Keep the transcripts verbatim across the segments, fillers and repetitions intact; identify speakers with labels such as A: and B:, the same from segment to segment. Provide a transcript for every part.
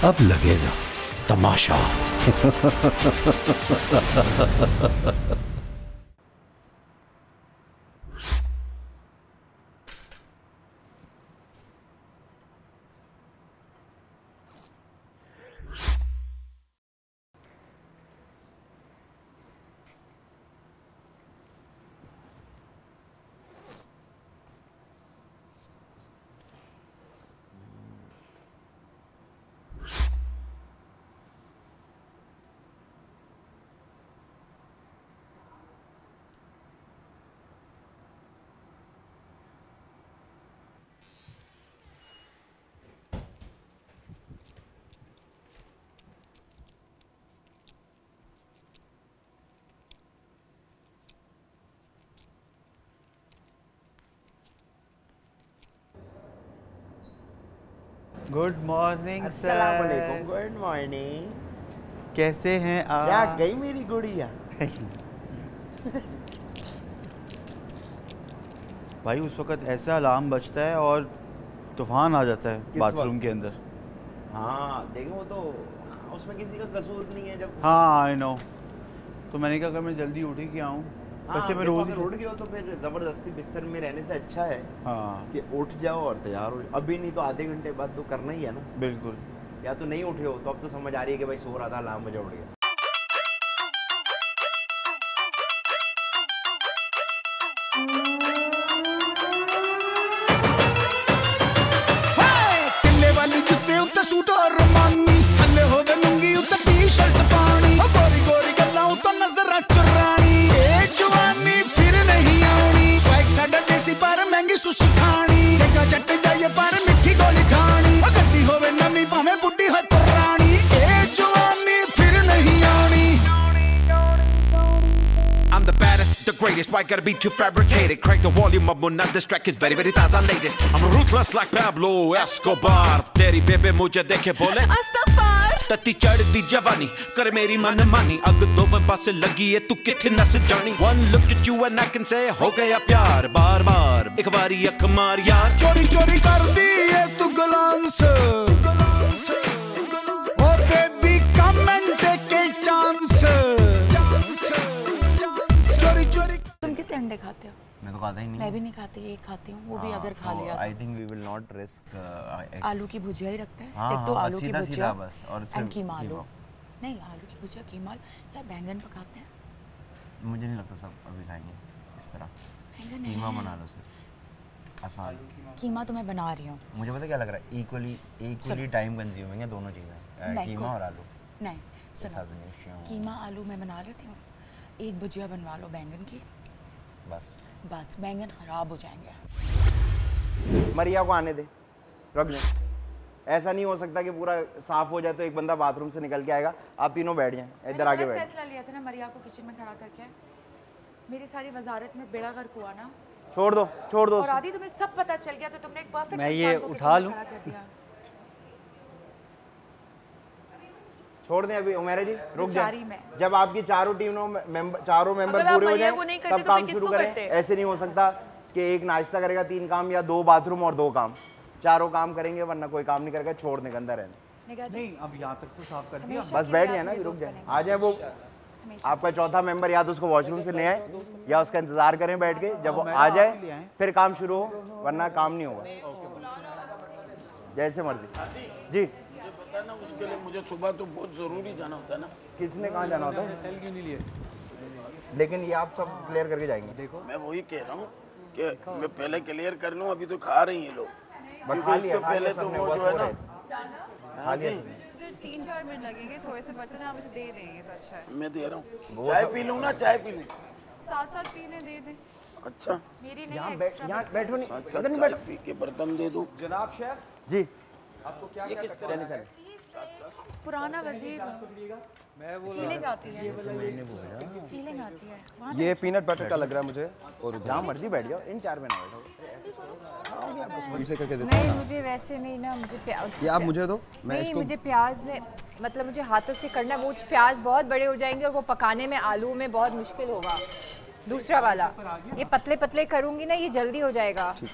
A: अब लगेगा तमाशा।
B: Good morning
C: अस्सलाम वालेकुम। Good morning.
B: कैसे हैं आप?
C: जाग गई मेरी गुड़िया।
B: भाई उस वक्त ऐसा अलार्म बजता है और तूफान आ जाता है बाथरूम के अंदर।
C: हाँ देखो वो तो उसमें किसी का कसूर नहीं है जब।
B: हाँ आई नो। तो मैंने कहा अगर मैं जल्दी उठ ही के आऊँ।
C: हाँ,
B: वैसे मैं
C: देखो
B: रोज
C: अगर उठ गए हो तो फिर जबरदस्ती बिस्तर में रहने से अच्छा है
B: हाँ
C: कि उठ जाओ और तैयार हो। अभी नहीं तो आधे घंटे बाद तो करना ही है ना।
B: बिल्कुल।
C: या तो नहीं उठे हो तो अब तो समझ आ रही है कि भाई सो रहा था अलार्म बजा उठ गया।
D: वाली जुत्ते उत्ते सूट और रमानी थल्ले होवे लुंगी उत्ते टी-शर्ट पानी ओ गोरी गोरी गल्ला उत्ते नजर चुरानी ए जवानी फिर नहीं आनी स्वैग साडा देसी पर महंगी सुशी खानी देखा जट जाए पर मिठी गोली खानी ओ गड्डी होवे नवी भावे बुड्ढी हो पुरानी ए जवानी फिर नहीं आनी।
E: I'm the baddest, the greatest, why gotta be too fabricated? Crank the volume up, when this track is very, very taza latest. I'm ruthless like Pablo Escobar. तेरी बेबे मुझे देखे बोले अस्तगफार। तत्ती चढ़दी जवानी कर मेरी मन मानी अग दो पासे लगी है तू किथे नस जानी। One look at you and I can say हो गया प्यार बार बार एक बारी अख मार यार।
D: चोरी चोरी कर दी है तू glance oh baby come and take a chance.
F: तुम कितने अंडे खाते हो?
C: मैं तो खाता ही नहीं।
F: मैं भी नहीं खाती, एक खाती हूँ, वो भी अगर खा लिया तो।
C: I think we will not risk eggs.
F: आलू की भुजिया ही रखते हैं,
C: हाँ,
F: स्टिक टू
C: हाँ,
F: आलू की
C: सीधा
F: भुजिया
C: सीधा बस और
F: एंड कीमा आलू। नहीं आलू की भुजिया कीमा आलू। यार बैंगन पकाते हैं।
C: मुझे नहीं लगता सब अभी खाएंगे इस तरह।
F: बैंगन
C: कीमा बना लो सिर्फ आसान।
F: कीमा तो मैं बना रही हूँ।
C: मुझे पता क्या लग रहा है इक्वली इक्वली टाइम कंज्यूमिंग है दोनों चीज़ें कीमा और आलू।
F: नहीं सुनो कीमा आलू मैं बना लेती हूँ, एक भुजिया बनवा लो बैंगन की
C: बस
F: बस बैंगन खराब हो जाएंगे।
C: मरिया को आने दे, रख दे। ऐसा नहीं हो सकता कि पूरा साफ हो जाए तो एक बंदा बाथरूम से निकल के आएगा आप तीनों बैठ जाएं इधर आगे बैठ।
F: फैसला लिया था ना मरिया को किचन में खड़ा करके, मेरी सारी वजारत में बेड़ा गर्क हुआ ना।
C: छोड़ दो छोड़ दो
F: और आदि तुम्हें सब पता चल गया तो तुमने एक परफेक्ट
B: मैं ये उठा लूं।
C: छोड़ दें अभी उमेरा जी रुक जाए। जब आपकी चारों टीमों मेंबर चारों मेंबर पूरे हो जाएं तब काम शुरू करें। ऐसे नहीं हो सकता कि एक नाश्ता करेगा तीन काम या दो बाथरूम और दो काम, चारों काम करेंगे वरना कोई काम नहीं करेगा। छोड़ दें गंदा रहने।
B: नहीं अब यहाँ तक तो साफ कर दिया।
C: बस बैठ जाए ना रुक जाए। आ जाए वो आपका चौथा मेंबर या तो उसको वॉशरूम से ले आए या उसका इंतजार करें बैठ के जब वो आ जाए फिर काम शुरू हो वरना काम नहीं होगा। जैसे मर्जी जी।
G: ना उसके लिए मुझे सुबह तो बहुत जरूरी जाना होता है ना।
C: किसने कहाँ जाना होता है?
B: सेल क्यों नहीं लिए?
C: लेकिन ये आप सब क्लियर करके जाएंगे।
G: देखो मैं वही कह रहा हूँ कि मैं पहले क्लियर कर लूँ। अभी तो खा रही हैं लोग
C: इससे पहले तो वो जो है ना खा लिया।
H: तीन चार मिनट लगेंगे, थोड़े से बर्तन आप मुझे दे देंगे तो अच्छा है।
G: मैं दे रहा हूँ। चाय पी लूँ ना? चाय पी लूँ
H: साथ साथ पीने दे दें।
G: अच्छा
F: मेरी नहीं
C: यहाँ बैठो नहीं
G: अच्छा चाय पी के बर्तन दे दूँ।
C: जनाब शेफ जी आपको क्या
G: ये किस तरह है?
F: पुराना वजीर फीलिंग आती है, फीलिंग आती है।
C: ये पीनट बटर का लग रहा है मुझे। और जहाँ मर्जी बैठ जाओ इन चार में ना बैठो। हमसे करके देते
I: नहीं मुझे वैसे नहीं ना, मुझे प्याज
C: ये आप मुझे दो।
I: मैं नहीं मुझे प्याज में मतलब मुझे हाथों से करना, वो प्याज बहुत बड़े हो जाएंगे और वो पकाने में आलू में बहुत मुश्किल होगा। दूसरा वाला ये पतले पतले करूंगी ना ये जल्दी हो जाएगा।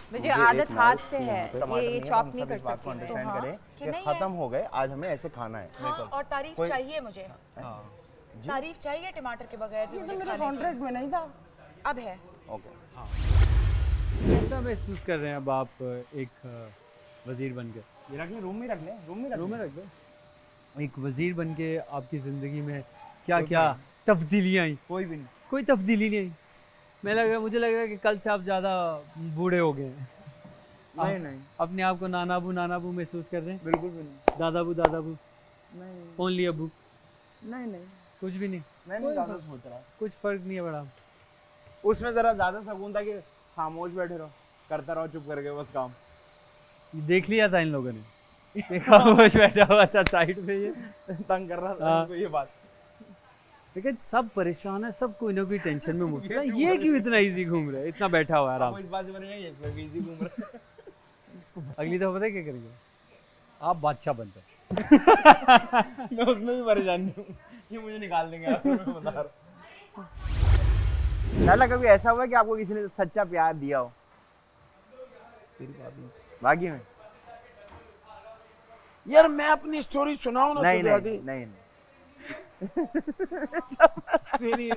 I: मुझे आदत हाथ से है, ये ये चॉप नहीं कर सकती।
C: अंडरस्टैंड करें कि खत्म हो गए, आज हमें ऐसे खाना है।
F: हाँ, और तारीफ चाहिए मुझे, तारीफ चाहिए टमाटर के बगैर भी मुझे खाने की।
C: कॉन्ट्रैक्ट में नहीं था,
F: अब है।
C: ओके।
J: कैसा महसूस कर रहे हैं अब आप एक वजीर बन के?
C: ये रख ले, रूम में रख ले, रूम में
J: रूम में रख ले। एक वजीर बन के आपकी ज़िंदगी में क्या क्या तब्दीलियाँ आई?
C: कोई भी नहीं,
J: कोई तब्दीली नहीं आई। मैं लग रहा मुझे लग रहा है कि कल से आप ज़्यादा बूढ़े हो गए हैं।
C: नहीं नहीं,
J: अपने आप को नानाबू नानाबू महसूस कर रहे हैं?
C: बिल्कुल भी नहीं।
J: दादाबू दादाबू
C: नहीं,
J: ओनली अबू?
C: नहीं नहीं,
J: कुछ भी नहीं।
C: मैं नहीं ज़्यादा सोच रहा,
J: कुछ फर्क नहीं है बड़ा।
C: उसमें ज़रा ज़्यादा सुकून था कि खामोश बैठे रहो, करता रहो चुप करके बस काम।
J: देख लिया था इन लोगों ने, खामोश बैठा हुआ था साइड पे, ये
C: तंग कर रहा था उनको ये बात।
J: लेकिन सब परेशान है, सब कोई ना कोई टेंशन में मुब्तला है। ये क्यों इतना इजी घूम रहा है, इतना बैठा हुआ है आराम से?
C: इस बात से बनेगा ये, इसमें भी इजी घूम रहा है।
J: अगली दफा पता है क्या करेंगे? आप बादशाह बनते
C: मैं उसमें भी परेशान नहीं हूँ, ये मुझे निकाल देंगे आप, मैं बता रहा हूँ। लाला कभी ऐसा हुआ कि आपको किसी ने सच्चा प्यार दिया हो? बाकी में
G: यार मैं अपनी स्टोरी सुनाऊं ना?
C: नहीं नहीं, नहीं नहीं
G: तेरी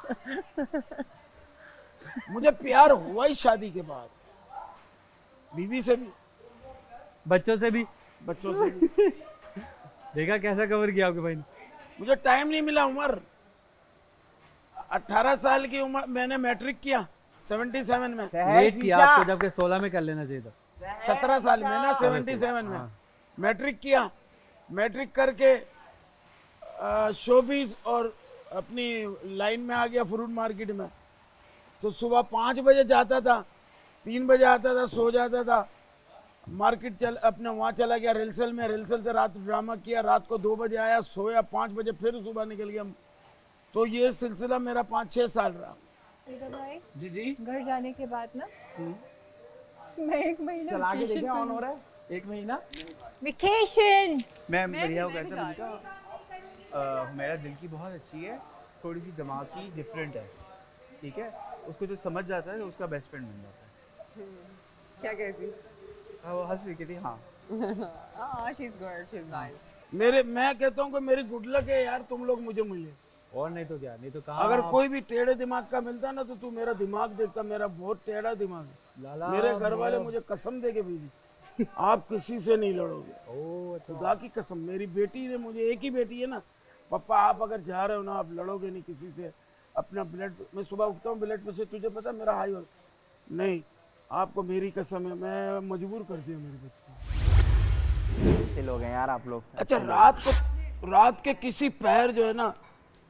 G: मुझे प्यार हुआ ही शादी के बाद, बीवी से भी,
J: बच्चों से भी।
G: बच्चों से भी।
J: देखा कैसा कवर किया आपके भाई ने?
G: मुझे टाइम नहीं मिला। उम्र अठारह साल की उम्र, मैंने मैट्रिक किया सेवेंटी सेवन में।
J: लेट किया आपको, जबकि सोलह में कर लेना चाहिए था।
G: सत्रह साल में ना, सेवेंटी सेवन में मैट्रिक किया। मैट्रिक करके शोबीज और अपनी लाइन में आ गया, फ्रूट मार्केट में। तो सुबह पाँच बजे जाता था, तीन बजे आता था, सो जाता था। मार्केट चल अपने वहाँ चला गया रिलसल में, रिलसल से रात ड्रामा किया, रात को दो बजे आया, सोया, पाँच बजे फिर सुबह निकल गया। तो ये सिलसिला मेरा पाँच छः साल रहा।
I: जी जी। घर जाने के बाद ना मैं एक महीना
C: चला के देखिए ऑन हो रहा है,
J: एक महीना
I: वेकेशन।
B: मैं बढ़िया हूँ। कहता मेरा दिल की बहुत अच्छी है, थोड़ी सी दिमाग की डिफरेंट है, ठीक है? उसको जो समझ जाता है उसका बेस्ट फ्रेंड बन जाता है।
H: क्या कहती?
B: हाँ, वो हंस रही थी। हाँ
H: हाँ, she's good, she's nice.
G: मेरे मैं कहता हूँ कि मेरी गुड लक है यार, तुम लोग मुझे मिले।
J: और नहीं तो क्या, नहीं तो कहाँ।
G: अगर कोई भी टेढ़े दिमाग का मिलता ना तो तू मेरा दिमाग देखता, मेरा बहुत टेढ़ा दिमाग है। मेरे घर वाले मुझे कसम दे के भेजी, आप किसी से नहीं लड़ोगे।
J: ओ
G: खुदा की कसम, मेरी बेटी ने मुझे, एक ही बेटी है ना, पापा आप अगर जा रहे हो ना, आप लड़ोगे नहीं किसी से। अपना ब्लड, मैं सुबह उठता हूँ ब्लड प्रेशर तुझे पता मेरा हाई हो, नहीं आपको मेरी कसम है, मैं मजबूर कर दिया मेरे बच्चे।
C: लोग हैं यार आप लोग।
G: अच्छा, रात को, रात के किसी पहर जो है ना,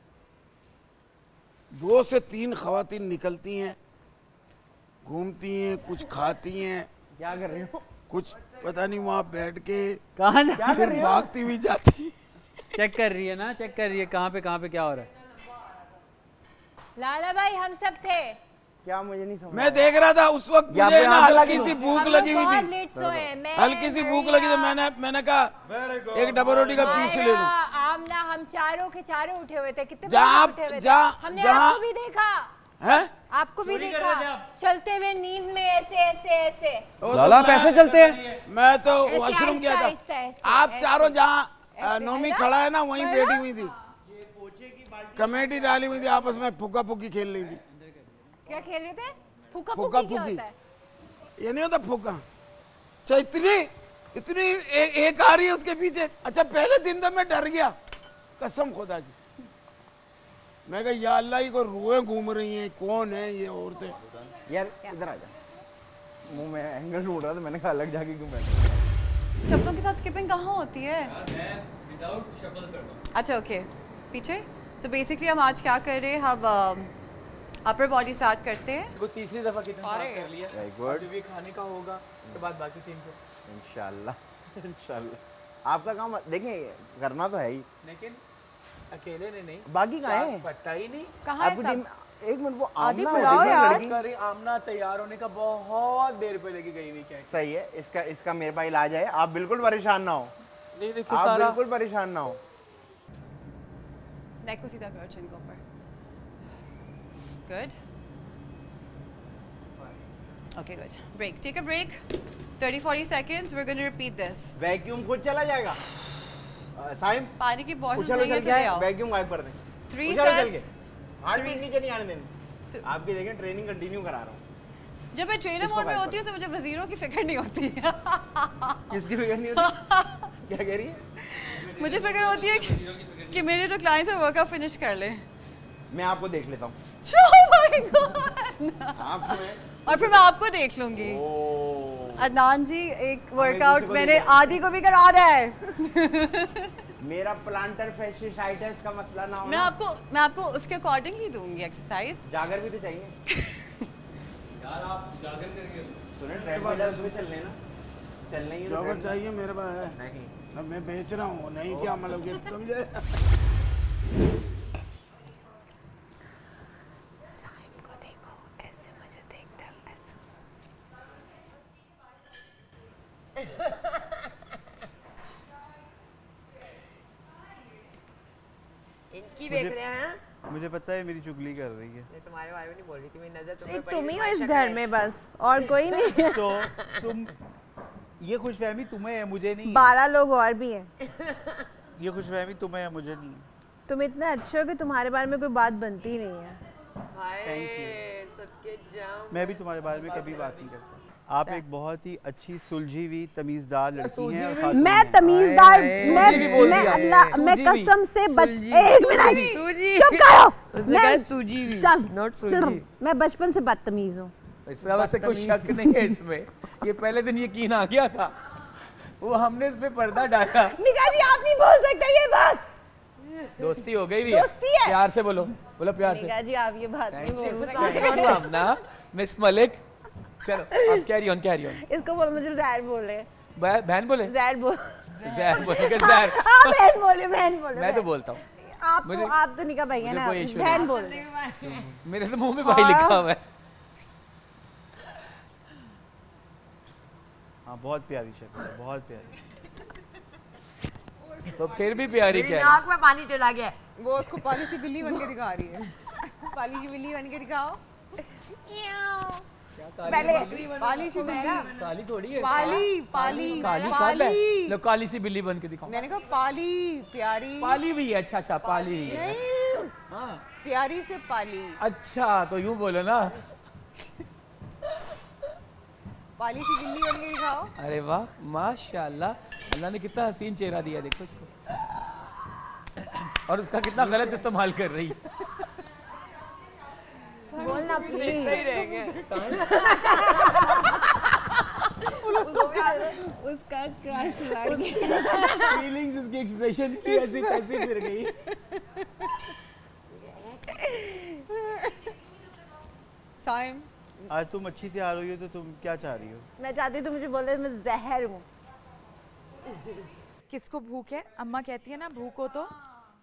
G: दो से तीन खवातीन निकलती हैं, घूमती हैं, कुछ खाती हैं।
C: क्या कर रही हो?
G: कुछ पता नहीं, वहाँ बैठ के
J: कहाँ
G: फिर भागती हुई जाती।
J: चेक कर रही है ना, चेक कर रही है कहाँ पे कहाँ पे क्या हो रहा है।
I: लाला भाई हम सब थे।
C: क्या मुझे नहीं समझ।
G: मैं देख रहा था उस वक्त, मुझे ना हल्की सी भूख लगी हुई थी,
I: लेट सोए।
G: हल्की सी भूख लगी थी। मैंने मैंने कहा एक डबल रोटी का पीस ले लूं।
I: आमना हम चारों के चारों उठे हुए थे। कितने
G: जहाँ
I: उठे हुए थे?
G: जहाँ
I: हमने
G: जहाँ
I: आपको भी देखा
G: है,
I: आपको भी देखा चलते हुए नींद में ऐसे ऐसे ऐसे।
C: लाला पैसे चलते हैं।
G: मैं तो वॉशरूम गया था। आप चारों जहाँ नोमी खड़ा है ना, वहीं बैठी हुई थी, कमेटी डाली हुई थी, आपस में फुका फुकी खेल रही थी।
I: क्या खेल रहे थे? फुका
G: फुका
I: फुकी क्या
G: फुकी।
I: होता है?
G: ये नहीं होता फुका। अच्छा, इतनी इतनी ए, एक आ रही है उसके पीछे। अच्छा, पहले दिन तो मैं डर गया, कसम खुदा की। मैं कहा या अल्लाह, ये कोई रुएं घूम रही हैं, कौन है ये औरतें?
C: यार इधर आ जा, मुंह में एंगल ढूंढ रहा था, मैंने कहा अलग जाके क्यों बैठा।
H: चप्पलों के साथ स्किपिंग कहाँ होती है? अच्छा ओके, पीछे। तो बेसिकली हम आज क्या कर रहे हैं, हम अपर बॉडी स्टार्ट करते हैं।
J: वो तीसरी दफा कितना कर लिया,
C: वेरी गुड।
J: भी खाने का होगा तो बाद बाकी टीम को
C: इंशाल्लाह इंशाल्लाह। आपका काम देखिए करना तो है ही,
J: लेकिन अकेले ने नहीं,
C: बाकी कहाँ है?
J: पट्टा ही नहीं।
I: कहाँ है सब?
C: एक मिनट, वो
I: आदि
C: आमना
I: बुलाओ यार।
J: करी आमना तैयार होने का बहुत देर पे लेके गई हुई। क्या
C: सही है, इसका इसका मेरे पास इलाज है, आप बिल्कुल परेशान ना हो।
J: नहीं देखो
C: आप
J: सारा
C: बिल्कुल परेशान ना हो।
H: नेक को सीधा करो, चिन के ऊपर। Good. Okay, good. Break. Take a break. thirty forty seconds. We're going to repeat this.
C: Vacuum खुद चला जाएगा। साइम
H: पानी की बॉटल्स नहीं है तो ले आओ।
C: वैक्यूम गायब कर दें।
H: Three sets.
C: आठ मिनट नीचे नहीं आने देंगे। आप भी देखें ट्रेनिंग कंटिन्यू करा रहा हूँ।
H: जब मैं ट्रेनर मोड में होती हूँ तो मुझे वजीरों की फिक्र नहीं होती है।
C: किसकी फिक्र नहीं होती? क्या कह रही है?
H: मुझे फिक्र होती है कि, कि मेरे जो क्लाइंट्स हैं वर्कआउट फिनिश कर ले।
C: मैं आपको देख लेता हूँ।
H: Oh my God!
C: आपको मैं
H: और फिर मैं आपको देख लूंगी। अदनान जी एक वर्कआउट मैंने आदि को भी करा रहा है।
C: मेरा प्लांटर फैशिसाइटिस का मसला ना हो।
H: मैं आपको मैं आपको उसके अकॉर्डिंग ही दूंगी एक्सरसाइज।
C: जागर भी तो चाहिए। यार आप जागर करेंगे। सुने ट्रेडमिल में चलने ना। चलने ही
G: जागर चाहिए मेरे पास है।
C: नहीं।
G: अब मैं बेच रहा हूँ नहीं क्या मतलब कि समझे?
I: साइम को देखो ऐसे मुझे देखता है ऐसे। इनकी देख रहे हैं।
B: मुझे पता है मेरी चुगली कर रही है।
I: मैं तुम्हारे बारे में नहीं बोल रही थी, मेरी नजर तुम्हें
K: तुम ही हो इस घर में बस और कोई नहीं।
B: तो तुम ये खुशफहमी तुम्हें है मुझे नहीं।
K: बारह लोग और भी हैं।
B: ये खुशफहमी तुम्हें है मुझे नहीं।
K: तुम इतने अच्छे हो कि तुम्हारे बारे में कोई बात बनती नहीं है।
B: Thank you. मैं भी तुम्हारे बारे में कभी बात नहीं करता। आप एक बहुत ही अच्छी सुलझी हुई तमीजदार लड़की हैं और खातून
K: मैं
B: हैं।
K: तमीजदार मैं मैं अल्लाह मैं कसम से बच एक मिनट चुप करो। मैं
L: सूजी भी
K: नॉट सूजी। मैं बचपन से बदतमीज हूँ।
L: इसका वैसे कोई शक नहीं है इसमें। ये पहले दिन यकीन आ गया था, वो हमने इस पे पर्दा डाला।
K: निका जी आप नहीं बोल सकते ये बात।
L: दोस्ती हो गई भी है।
K: दोस्ती है।
L: प्यार से बोलो, बोलो प्यार से।
K: निका जी आप ये बात नहीं बोल सकते।
L: हम ना मिस मलिक। चलो अब कैरी ऑन कैरी ऑन।
K: इसको बोलो मुझे जहर बोले।
L: बहन बोले?
K: जहर बोल।
L: जहर बोलेगा जहर।
K: हाँ बहन बोले बहन बोले।
L: मैं तो बोलता हूँ।
K: आप तो आप तो निका भाई है ना बहन बोल।
L: मेरे तो मुंह में भाई लिखा हुआ है।
B: हाँ बहुत प्यारी शक्ल है, बहुत प्यारी।
L: तो फिर भी प्यारी क्या है?
I: नाक में पानी चला गया।
H: वो उसको पाली सी बिल्ली बन के दिखा रही है। पाली सी बिल्ली बन के दिखाओ।
K: पहले
H: पाली सी बिल्ली।
L: काली थोड़ी है।
H: पाली पाली
L: काली पाली। लो काली सी बिल्ली बन के दिखाओ।
H: मैंने कहा पाली प्यारी।
L: पाली भी है। अच्छा अच्छा पाली भी है।
H: नहीं हाँ प्यारी से पाली।
L: अच्छा तो यूँ बोलो ना।
H: पाली सी बिल्ली बन के दिखाओ।
L: अरे वाह माशाल्लाह, अल्लाह ने कितना हसीन चेहरा दिया देखो इसको। और उसका कितना गलत इस्तेमाल कर रही है।
K: बोलना प्लीज।
I: सही रहेंगे।
K: उसका क्रश लग
L: गया। फीलिंग्स इसकी एक्सप्रेशन की ऐसी कैसी फिर गई।
H: साइम
B: आज तुम अच्छी तैयार हुई हो तो तुम क्या चाह रही हो?
K: मैं चाहती हूँ तुम मुझे बोले मैं जहर हूँ।
F: किसको भूख है? अम्मा कहती है ना भूख हो तो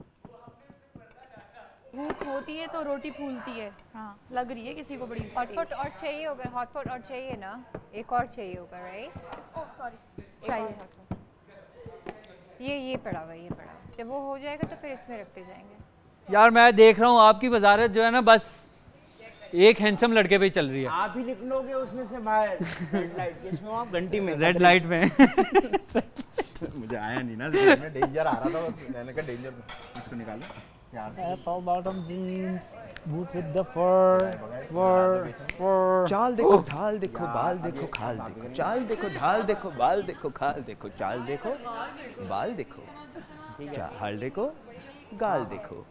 M: भूख होती है तो रोटी फूलती है। हाँ लग रही है किसी को बड़ी।
I: हॉटपॉट और चाहिए होगा, हॉटपॉट और चाहिए ना, एक और चाहिए होगा राइट?
M: ओह सॉरी
I: चाहिए। ये ये पड़ा हुआ ये पड़ा हुआ। जब वो हो जाएगा तो फिर इसमें रखते जाएंगे।
J: यार मैं देख रहा हूँ आपकी वजारत जो है ना बस एक हैंडसम लड़के पे चल रही है।
C: आप ही निकलोगे उसमें से बाहर। रेड लाइट इसमें आप घंटी में
J: रेड लाइट में।
C: मुझे आया नहीं ना में डेंजर आ रहा था बस मैंने कहा डेंजर इसको निकालो यार से।
J: Apple bottom jeans boot with the fur fur fur.
A: चाल देखो ढाल देखो बाल देखो खाल देखो चाल देखो ढाल देखो बाल देखो खाल देखो चाल देखो बाल देखो चाल देखो गाल देखो।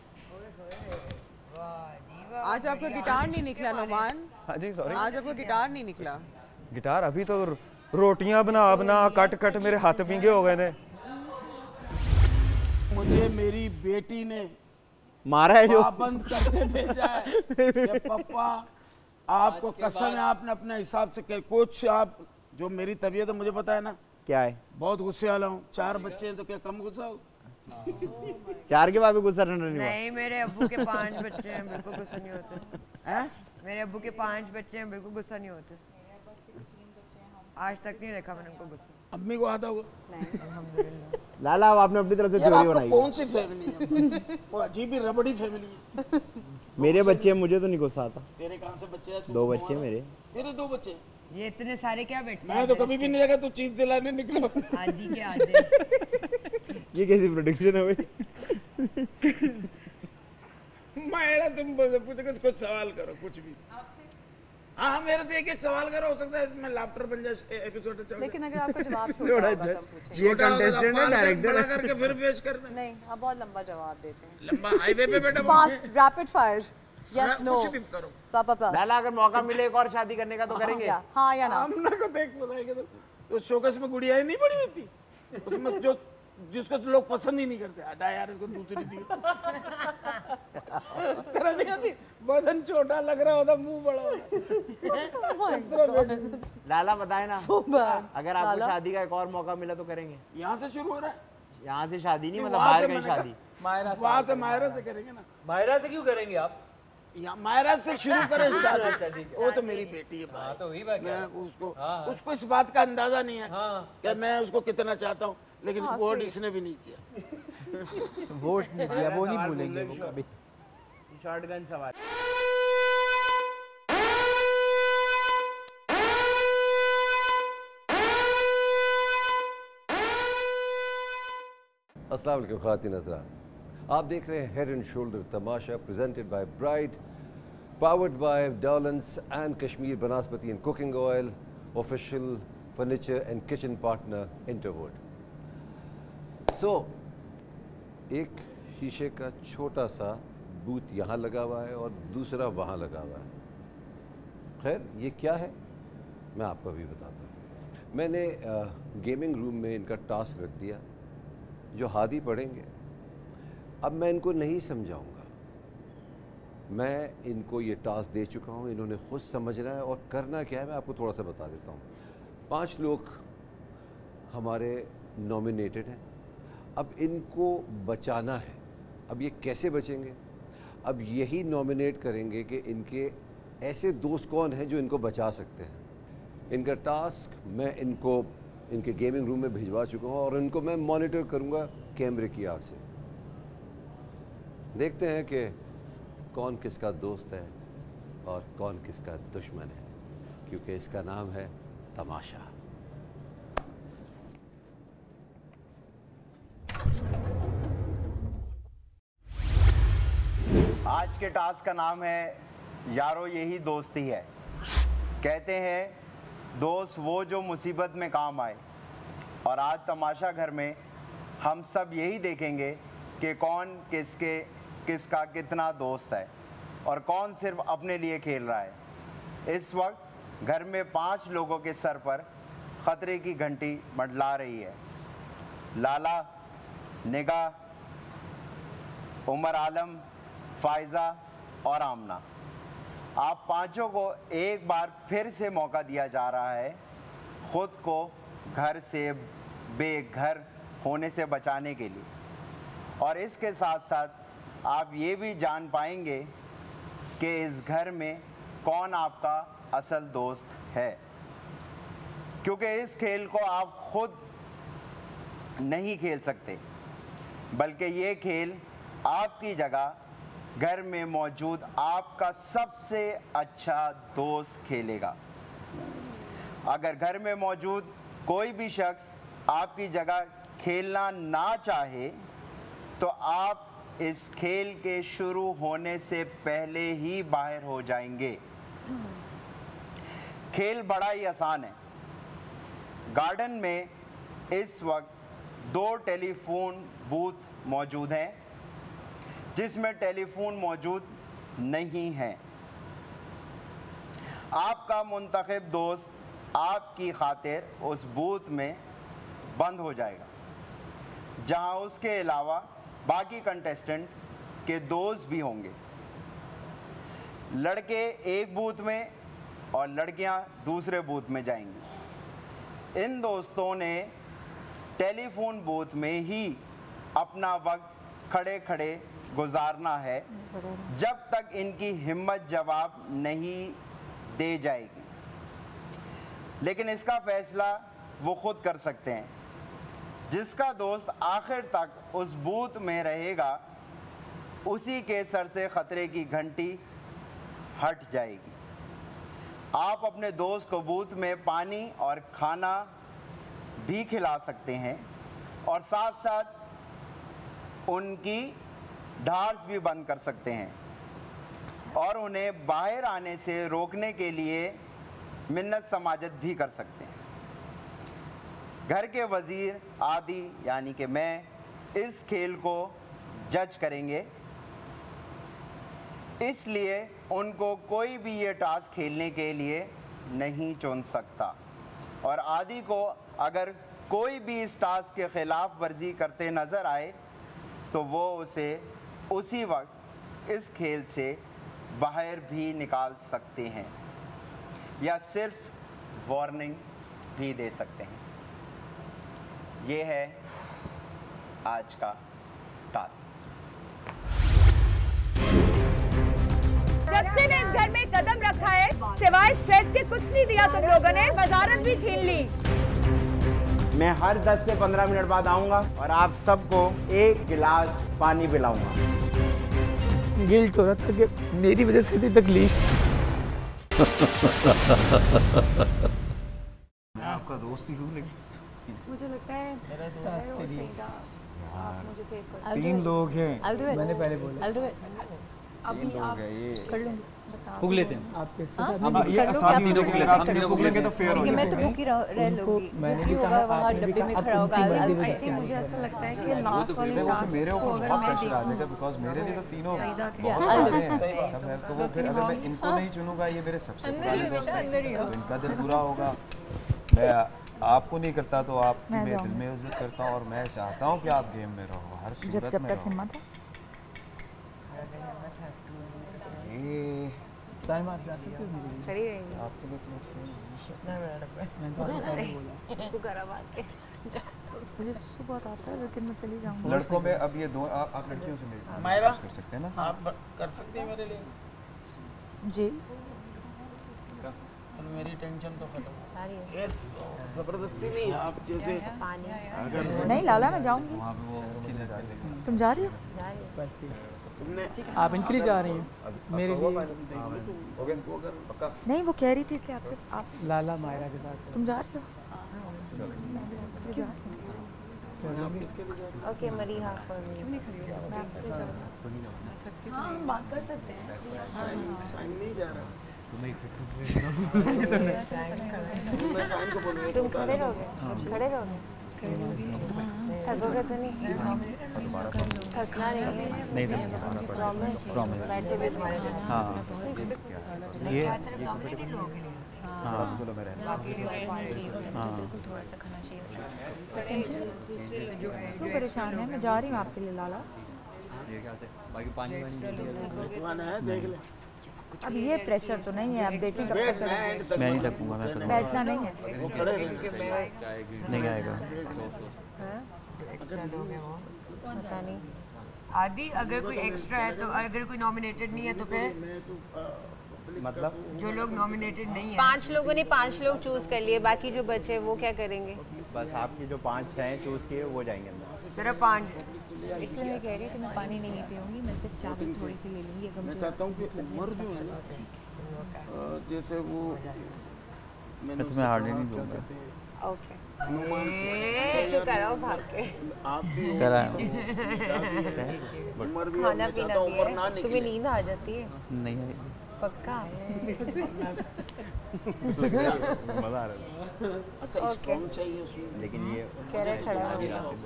H: आज आपका गिटार नहीं निकला नोमान।
A: हाँ जी सॉरी।
H: आज आपका गिटार नहीं निकला।
A: गिटार अभी तो रोटियां बना बना कट कट मेरे हाथ पींगे हो गए ने।
G: मुझे मेरी बेटी ने
C: मारा है जो
G: पाबंद करके भेजा है कि पापा आपको कसम है आपने अपने हिसाब से कर। कुछ आप जो मेरी तबीयत है मुझे पता है ना
C: क्या है।
G: बहुत गुस्से वाला हूँ। चार बच्चे हैं तो क्या कम गुस्सा हो?
C: चार के बाद भी गुस्सा नहीं हुआ।
I: नहीं मेरे अब्बू के पांच बच्चे हैं बिल्कुल गुस्सा नहीं होते।
G: हैं?
I: मेरे अब्बू के पांच बच्चे हैं बिल्कुल गुस्सा नहीं होते। आज तक नहीं देखा मैंने उनको गुस्सा।
G: अम्मी को आता होगा?
I: नहीं अल्हम्दुलिल्लाह।
C: लाला अब आपने अपनी तरफ से थ्योरी बनाई।
G: कौन सी फैमिली है? वो अजीब ही रबड़ी फैमिली है।
C: मेरे बच्चे, मुझे तो नहीं गुस्सा आता।
G: तेरे कहाँ से बच्चे?
C: दो बच्चे मेरे।
G: तेरे दो बच्चे?
N: ये इतने सारे क्या बैठे?
G: मैं तो कभी भी नहीं देखा तू चीज दिलाने निकलो।
N: आदि के आधे।
C: ये कैसी प्रोडक्शन है भाई?
G: मायरा तुम पूछो कुछ सवाल करो, कुछ भी। हाँ मेरे से एक एक सवाल करो, हो सकता है इसमें लाफ्टर बन जाए एपिसोड अच्छा।
H: लेकिन अगर आपका जवाब छोटा होगा तो हम पूछेंगे।
C: ये कंटेस्टेंट है, डायरेक्टर है
G: करके फिर पेश करना।
H: नहीं, आप बहुत लंबा जवाब देते हैं।
G: लंबा हाईवे पे बेटा।
H: Fast rapid fire. Yes no.
G: कुछ भी करो।
H: पापा पापा।
C: लाला अगर मौका मिले एक और शादी करने का तो करेंगे?
H: हाँ या ना?
G: आमना को देख बताएगा तो तो शोकस में गुड़िया ही नहीं पड़ी हुई थी उसमें, जो जिसको तो लोग पसंद ही नहीं करते। हटा यार इसको दूसरी दी। तेरा नहीं आती, बदन छोटा लग रहा होता, मुंह बड़ा होता।
C: लाला बताए ना, अगर आपको शादी का एक और मौका मिला तो करेंगे?
G: यहाँ से शुरू हो रहा है।
C: यहाँ से शादी नहीं, मतलब बाहर कहीं शादी।
G: वहाँ से मायरा से करेंगे ना।
L: मायरा से क्यों करेंगे आप?
G: यहाँ मायरा से शुरू करें शादी।
L: अच्छा ठीक है।
G: वो तो मेरी बेटी है भाई।
L: हाँ तो वही बात है।
G: उसको
L: हाँ।
G: उसको इस बात का अंदाजा नहीं है
L: हाँ।
G: कि मैं उसको कितना चाहता हूँ, लेकिन
H: हाँ,
G: वोट
H: sweet।
G: इसने भी नहीं दिया।
A: वोट नहीं दिया, वो नहीं भूलेंगे वो कभी।
C: शॉटगन सवाल।
O: अस्सलाम वालेकुम ख़वातीन हज़रात, आप देख रहे हैं Head and Shoulder Tamasha presented by Bright, powered by Dawlance and Kashmir banaspati and cooking oil, official furniture and kitchen partner Interwood. So एक शीशे का छोटा सा बूथ यहाँ लगा हुआ है और दूसरा वहाँ लगा हुआ है। खैर ये क्या है मैं आपको अभी बताता हूँ। मैंने गेमिंग रूम में इनका टास्क रख दिया, जो हादी पढ़ेंगे। अब मैं इनको नहीं समझाऊंगा, मैं इनको ये टास्क दे चुका हूँ, इन्होंने खुद समझना है और करना क्या है मैं आपको थोड़ा सा बता देता हूँ। पांच लोग हमारे नॉमिनेटेड हैं, अब इनको बचाना है। अब ये कैसे बचेंगे? अब यही नॉमिनेट करेंगे कि इनके ऐसे दोस्त कौन हैं जो इनको बचा सकते हैं। इनका टास्क मैं इनको इनके गेमिंग रूम में भिजवा चुका हूँ और इनको मैं मॉनिटर करूँगा कैमरे की आग से। देखते हैं कि कौन किसका दोस्त है और कौन किसका दुश्मन है, क्योंकि इसका नाम है तमाशा।
C: आज के टास्क का नाम है यारो यही दोस्ती है। कहते हैं दोस्त वो जो मुसीबत में काम आए, और आज तमाशा घर में हम सब यही देखेंगे कि कौन किसके किसका कितना दोस्त है और कौन सिर्फ अपने लिए खेल रहा है। इस वक्त घर में पांच लोगों के सर पर ख़तरे की घंटी मंडला रही है। लाला, निगाह, उमर आलम, फ़ायज़ा और आमना। आप पांचों को एक बार फिर से मौका दिया जा रहा है ख़ुद को घर से बेघर होने से बचाने के लिए, और इसके साथ साथ आप ये भी जान पाएंगे कि इस घर में कौन आपका असल दोस्त है, क्योंकि इस खेल को आप खुद नहीं खेल सकते, बल्कि ये खेल आपकी जगह घर में मौजूद आपका सबसे अच्छा दोस्त खेलेगा। अगर घर में मौजूद कोई भी शख्स आपकी जगह खेलना ना चाहे तो आप इस खेल के शुरू होने से पहले ही बाहर हो जाएंगे। खेल बड़ा ही आसान है। गार्डन में इस वक्त दो टेलीफोन बूथ मौजूद हैं जिसमें टेलीफोन मौजूद नहीं है। आपका मुंतखब दोस्त आपकी खातिर उस बूथ में बंद हो जाएगा, जहां उसके अलावा बाकी कंटेस्टेंट्स के दोस्त भी होंगे। लड़के एक बूथ में और लड़कियां दूसरे बूथ में जाएंगी। इन दोस्तों ने टेलीफोन बूथ में ही अपना वक्त खड़े खड़े गुजारना है जब तक इनकी हिम्मत जवाब नहीं दे जाएगी, लेकिन इसका फैसला वो खुद कर सकते हैं। जिसका दोस्त आखिर तक उस बूथ में रहेगा उसी के सर से खतरे की घंटी हट जाएगी। आप अपने दोस्त को बूथ में पानी और खाना भी खिला सकते हैं और साथ साथ उनकी ढार्स भी बंद कर सकते हैं और उन्हें बाहर आने से रोकने के लिए मिन्नत समाजत भी कर सकते हैं। घर के वज़ीर आदि यानी कि मैं इस खेल को जज करेंगे, इसलिए उनको कोई भी ये टास्क खेलने के लिए नहीं चुन सकता और आदि को अगर कोई भी इस टास्क के ख़िलाफ़ वर्जी करते नज़र आए तो वो उसे उसी वक्त इस खेल से बाहर भी निकाल सकते हैं या सिर्फ वार्निंग भी दे सकते हैं। ये है आज का टास्क।
K: जब से मैं इस घर में कदम रखा है सिवाय स्ट्रेस के कुछ नहीं दिया तुम लोगों ने, वजारत भी छीन ली।
C: मैं हर दस से पंद्रह मिनट बाद आऊंगा और आप सबको एक गिलास पानी पिलाऊंगा।
L: गिल्ट हो रहा था कि मेरी वजह से इतनी तकलीफ।
B: मैं आपका दोस्त ही हूँ लेकिन
M: मुझे लगता है
L: मेरा दोस्त
M: सही था। आप मुझे सेव कर
B: तीन लोग हैं।
L: मैंने पहले बोला
M: अभी आप कर लूंगी।
L: पुग लेते हैं आप किसके साथ
B: हाँ, ये साथ तीनों पुग लेंगे, आप तीनों पुग लेंगे तो फेयर हो जाएगा।
F: मैं तो भूखी रह लूंगी, भूखी होगा वहाँ डब्बे में खड़ा होगा।
M: मुझे ऐसा लगता है कि लास्ट वाले टास्क
B: मेरे ऊपर बहुत प्रेशर आ जाएगा बिकॉज मेरे लिए तो तीनों बहुत बड़े हैं सब है, तो वो फिर अगर मैं इनको नहीं चुनूंगा, ये मेरे सबसे पुराने दोस्त हैं, तो इनका दिल बुरा होगा। मैं आपको नहीं करता तो आपकी मैं दिल में इज्जत करता हूँ और मैं चाहता हूँ कि आप गेम में रहो, हर सूरत में रहो।
L: टाइम आप जा सकते हो
M: खड़ी रहेंगी
L: आपके लिए
F: मुझे सुबह आता है लेकिन मैं चली जाऊंगी।
B: लड़कों में अब ये दो आप, आप लड़कियों से मिल
G: मायरा
B: कर सकते हैं ना?
G: आप कर सकते हैं मेरे लिए
F: जी।
G: मेरी टेंशन तो खत्म ये जबरदस्ती नहीं, आप जैसे
F: अगर नहीं लाला मैं जाऊंगी। तुम जा रही हो?
L: बस ठीक तुमने आप इनके लिए जा रही हैं मेरे लिए
F: नहीं, वो कह रही थी इसलिए आपसे आप
L: लाला मायरा के साथ
F: तुम जा रही हो?
M: ओके मरीहा क्यों नहीं खड़ी हो सकती? हाँ हम बात कर सकते हैं।
G: साइन नहीं जा रहा
L: तुम्हें एक
M: तुम खड़े रहोगे, खड़े रहोगे थकोगे तो नहीं? थकना नहीं है, प्रॉमिस बैठे हुए तुम्हारे लिए।
B: हाँ ये हाँ चलो मैं रहना। हाँ
F: थोड़ा सा खाना चाहिए। क्यों परेशान है? मैं जा रही हूँ आपके लिए लाला।
L: ये क्या है बाकी पानी वानी
G: है देख ले।
F: अब ये प्रेशर तो नहीं है, अब देखिए कब तक करेंगे।
B: मैं नहीं थकूंगा, मैं करूंगा।
F: बैठना नहीं है,
G: वो खड़े रहे
B: नहीं आएगा।
N: पता नहीं आदि अगर कोई एक्स्ट्रा है तो अगर कोई नॉमिनेटेड नहीं है तो फिर
C: मतलब
N: जो लोग नॉमिनेटेड नहीं है
H: पांच लोगों ने पांच लोग चूज कर लिए, बाकी जो बचे वो क्या करेंगे?
C: बस आपके जो पांच हैं चूज किए वो जाएंगे अंदर।
N: सिर्फ पांच।
F: इसलिए मैं कह रही थी मैं पानी नहीं पीऊंगी, मैं सिर्फ चाय थोड़ी सी ले लूंगी। अगर
G: मैं चाहता हूँ कि उम्र जो है ना जैसे वो
B: मैं तुम्हें हार्डली नहीं दूंगा।
H: ओके चुप कराओ भाग के
G: आप भी
B: करा
G: उम्र भी
H: खाना पीना भी है, तुम्हें नींद आ जाती है?
B: नहीं आएगी
H: पक्का
B: मजा आ रहा है।
G: अच्छा स्ट्रॉन्ग चाहिए उसमें,
C: लेकिन ये
H: कह रहे खड़ा हो।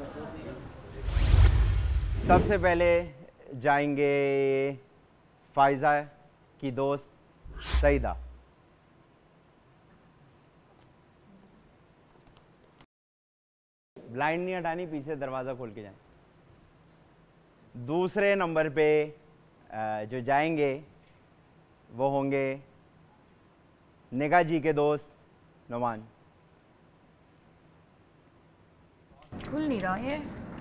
C: सबसे पहले जाएंगे फाइजा की दोस्त सईदा। ब्लाइंड नहीं हटानी, पीछे दरवाज़ा खोल के जाएं। दूसरे नंबर पे जो जाएंगे वो होंगे निगाह जी के दोस्त नुमान।
F: खुल नहीं रहा ये।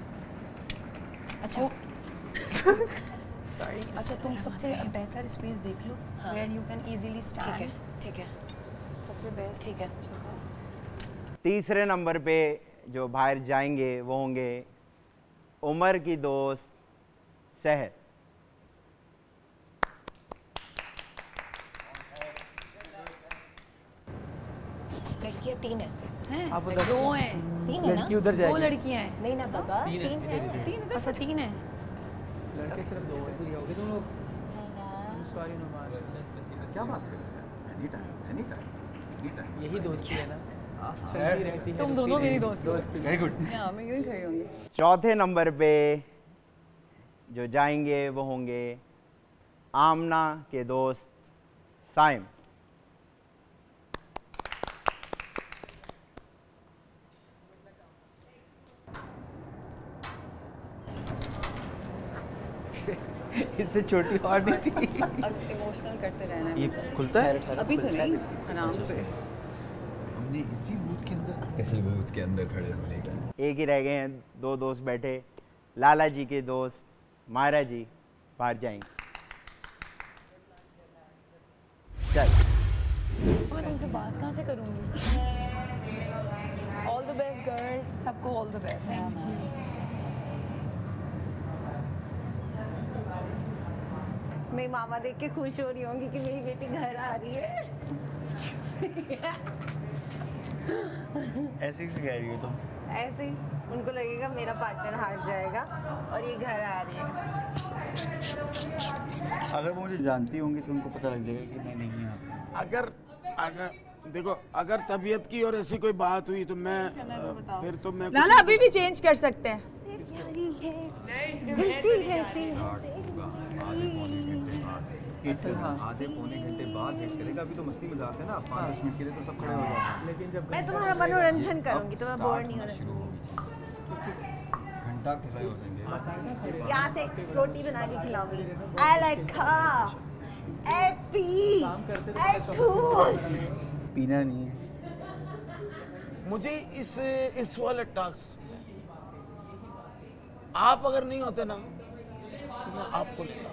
F: अच्छा सॉरी। अच्छा तुम सबसे बेहतर स्पेस देख लो where you can easily stand.
N: ठीक है ठीक है
F: सबसे बेस्ट।
N: ठीक है।
C: तीसरे नंबर पे जो बाहर जाएंगे वो होंगे उमर की दोस्त सहर।
N: लड़कियां तीन है
F: हैं
L: आप
F: दो हैं
N: तीन है ना
L: लड़की उधर जाएगी
F: दो लड़कियां हैं
N: नहीं ना बाबा
L: तीन है,
N: तीन
L: इधर, इधर।
N: है
F: तीन इधर से तीन है
L: लड़के सिर्फ दो इधर ही होगे तुम लोग सॉरी नो मार
B: क्या बात कर रहे हैं? Any time any time any time
L: यही दोस्ती है ना सही रहती है
F: तुम दोनों मेरी दोस्त हो
B: वेरी गुड
H: हाँ मैं यूं ही खड़ी होंगी
C: चौथे नंबर पे जो जाएंगे वो होंगे आमना के दोस्त साइम।
A: इससे छोटी और नहीं थी।
H: इमोशनल करते रहना है
A: ये खुलता है
H: अभी तो नहीं आराम से
B: हमने इसी बूथ के अंदर इसी बूथ के अंदर खड़े होने का
C: एक ही रह गए हैं, दो दोस्त बैठे। लाला जी के दोस्त मायरा जी बाहर जाएंगे। चल
F: मैं तुमसे बात कहाँ से करूँगी ऑल द बेस्ट गर्ल्स सबको ऑल द बेस्ट
K: मेरी मामा देख के खुश हो रही होंगी कि मेरी बेटी घर आ रही है
A: ऐसे क्यों कह रही हो तुम?
K: ऐसे ही उनको लगेगा मेरा पार्टनर हार जाएगा और ये घर आ रही है।
A: अगर वो मुझे जानती होंगी तो उनको पता लग जाएगा कि मैं नहीं यहाँ पे।
G: अगर अगर देखो अगर तबीयत की और ऐसी कोई बात हुई तो मैं अ, फिर तो मैं
H: ना ना अभी भी चेंज कर सकते हैं
B: आधे पौने घंटे बाद वेट करेगा। अभी तो मस्ती मजाक है ना, पाँच दस मिनट के लिए तो सब खड़े हो जाते।
L: लेकिन जब
K: मैं तुम्हारा मनोरंजन करूंगी तुम्हें बोर नहीं होना।
B: घंटा खड़े हो जाएंगे।
K: यहाँ से रोटी बना के खिलाऊंगी। आई लाइक खा एपी एटूस
A: पीना नहीं है
G: मुझे इस इस वाले टास्क में आप अगर नहीं होते ना तो मैं आपको लेता।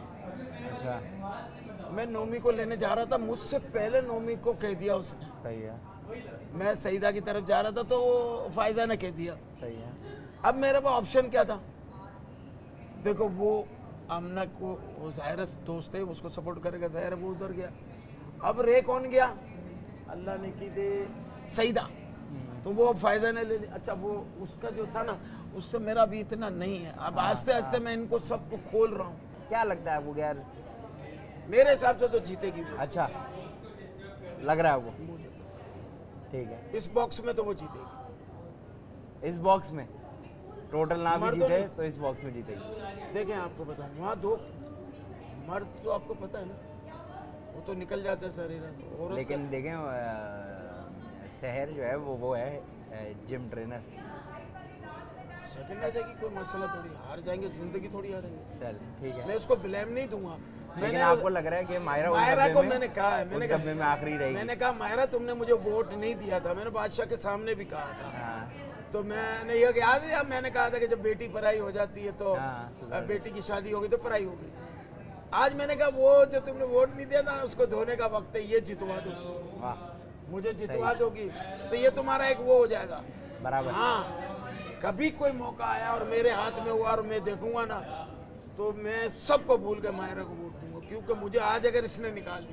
C: अच्छा
G: मैं नोमी को लेने जा रहा था, मुझसे पहले नोमी को कह दिया उसने।
C: सही है।
G: मैं सईदा की तरफ जा रहा था तो वो फायजा ने कह दिया।
C: सही है।
G: अब मेरे पास ऑप्शन क्या था? देखो वो आमना को वो ज़ाहिर दोस्त है उसको सपोर्ट करेगा, ज़ाहिर वो उधर गया। अब रे कौन गया? अल्लाह ने की दे सईदा, तो वो फायजा ने ले लिया। अच्छा वो उसका जो था ना उससे मेरा अभी इतना नहीं है। अब आस्ते आस्ते मैं इनको सबको खोल रहा हूँ।
C: क्या लगता है आपको यार?
G: मेरे हिसाब से तो जीतेगी वो।
C: अच्छा लग रहा है वो? ठीक है।
G: इस बॉक्स में तो वो जीतेगी।
C: इस बॉक्स में टोटल ना भी
G: मर्द तो
C: जीते
G: नहीं।
C: तो इस बॉक्स में जीतेगी।
G: देखें आपको बताऊं वहाँ दो मर्द तो आपको पता है ना वो तो निकल जाते हैं सारी रात। औरत
C: लेकिन देखें अ, शहर जो है वो वो है जिम ट्रेनर।
G: सेकंड आ जाएगी कोई मसला थोड़ी, हार जाएंगे जिंदगी थोड़ी हारेंगे।
C: चल ठीक है।
G: मैं उसको ब्लेम नहीं दूंगा।
C: लेकिन आपको लग रहा है कि मायरा उस
G: मायरा
C: डब्बे
G: को
C: में-
G: मैंने कहा है, मैंने
C: उस डब्बे में आखिरी रहेगी।
G: मैंने कहा मायरा तुमने मुझे वोट नहीं दिया था, मैंने बादशाह के सामने भी कहा था। तो मैंने ये याद है मैंने कहा था कि जब बेटी पराई हो जाती है तो
C: हाँ,
G: बेटी की शादी हो गई तो पराई हो गई। आज मैंने कहा वो जो तुमने वोट नहीं दिया था उसको धोने का वक्त है, ये जितवा दो। मुझे जितवा दोगी तो ये तुम्हारा एक वो हो जाएगा
C: बराबर।
G: हाँ कभी कोई मौका आया और मेरे हाथ में हुआ और मैं देखूंगा ना तो मैं सबको भूल के मायरा को वोट दूंगा, क्योंकि मुझे आज अगर इसने निकाल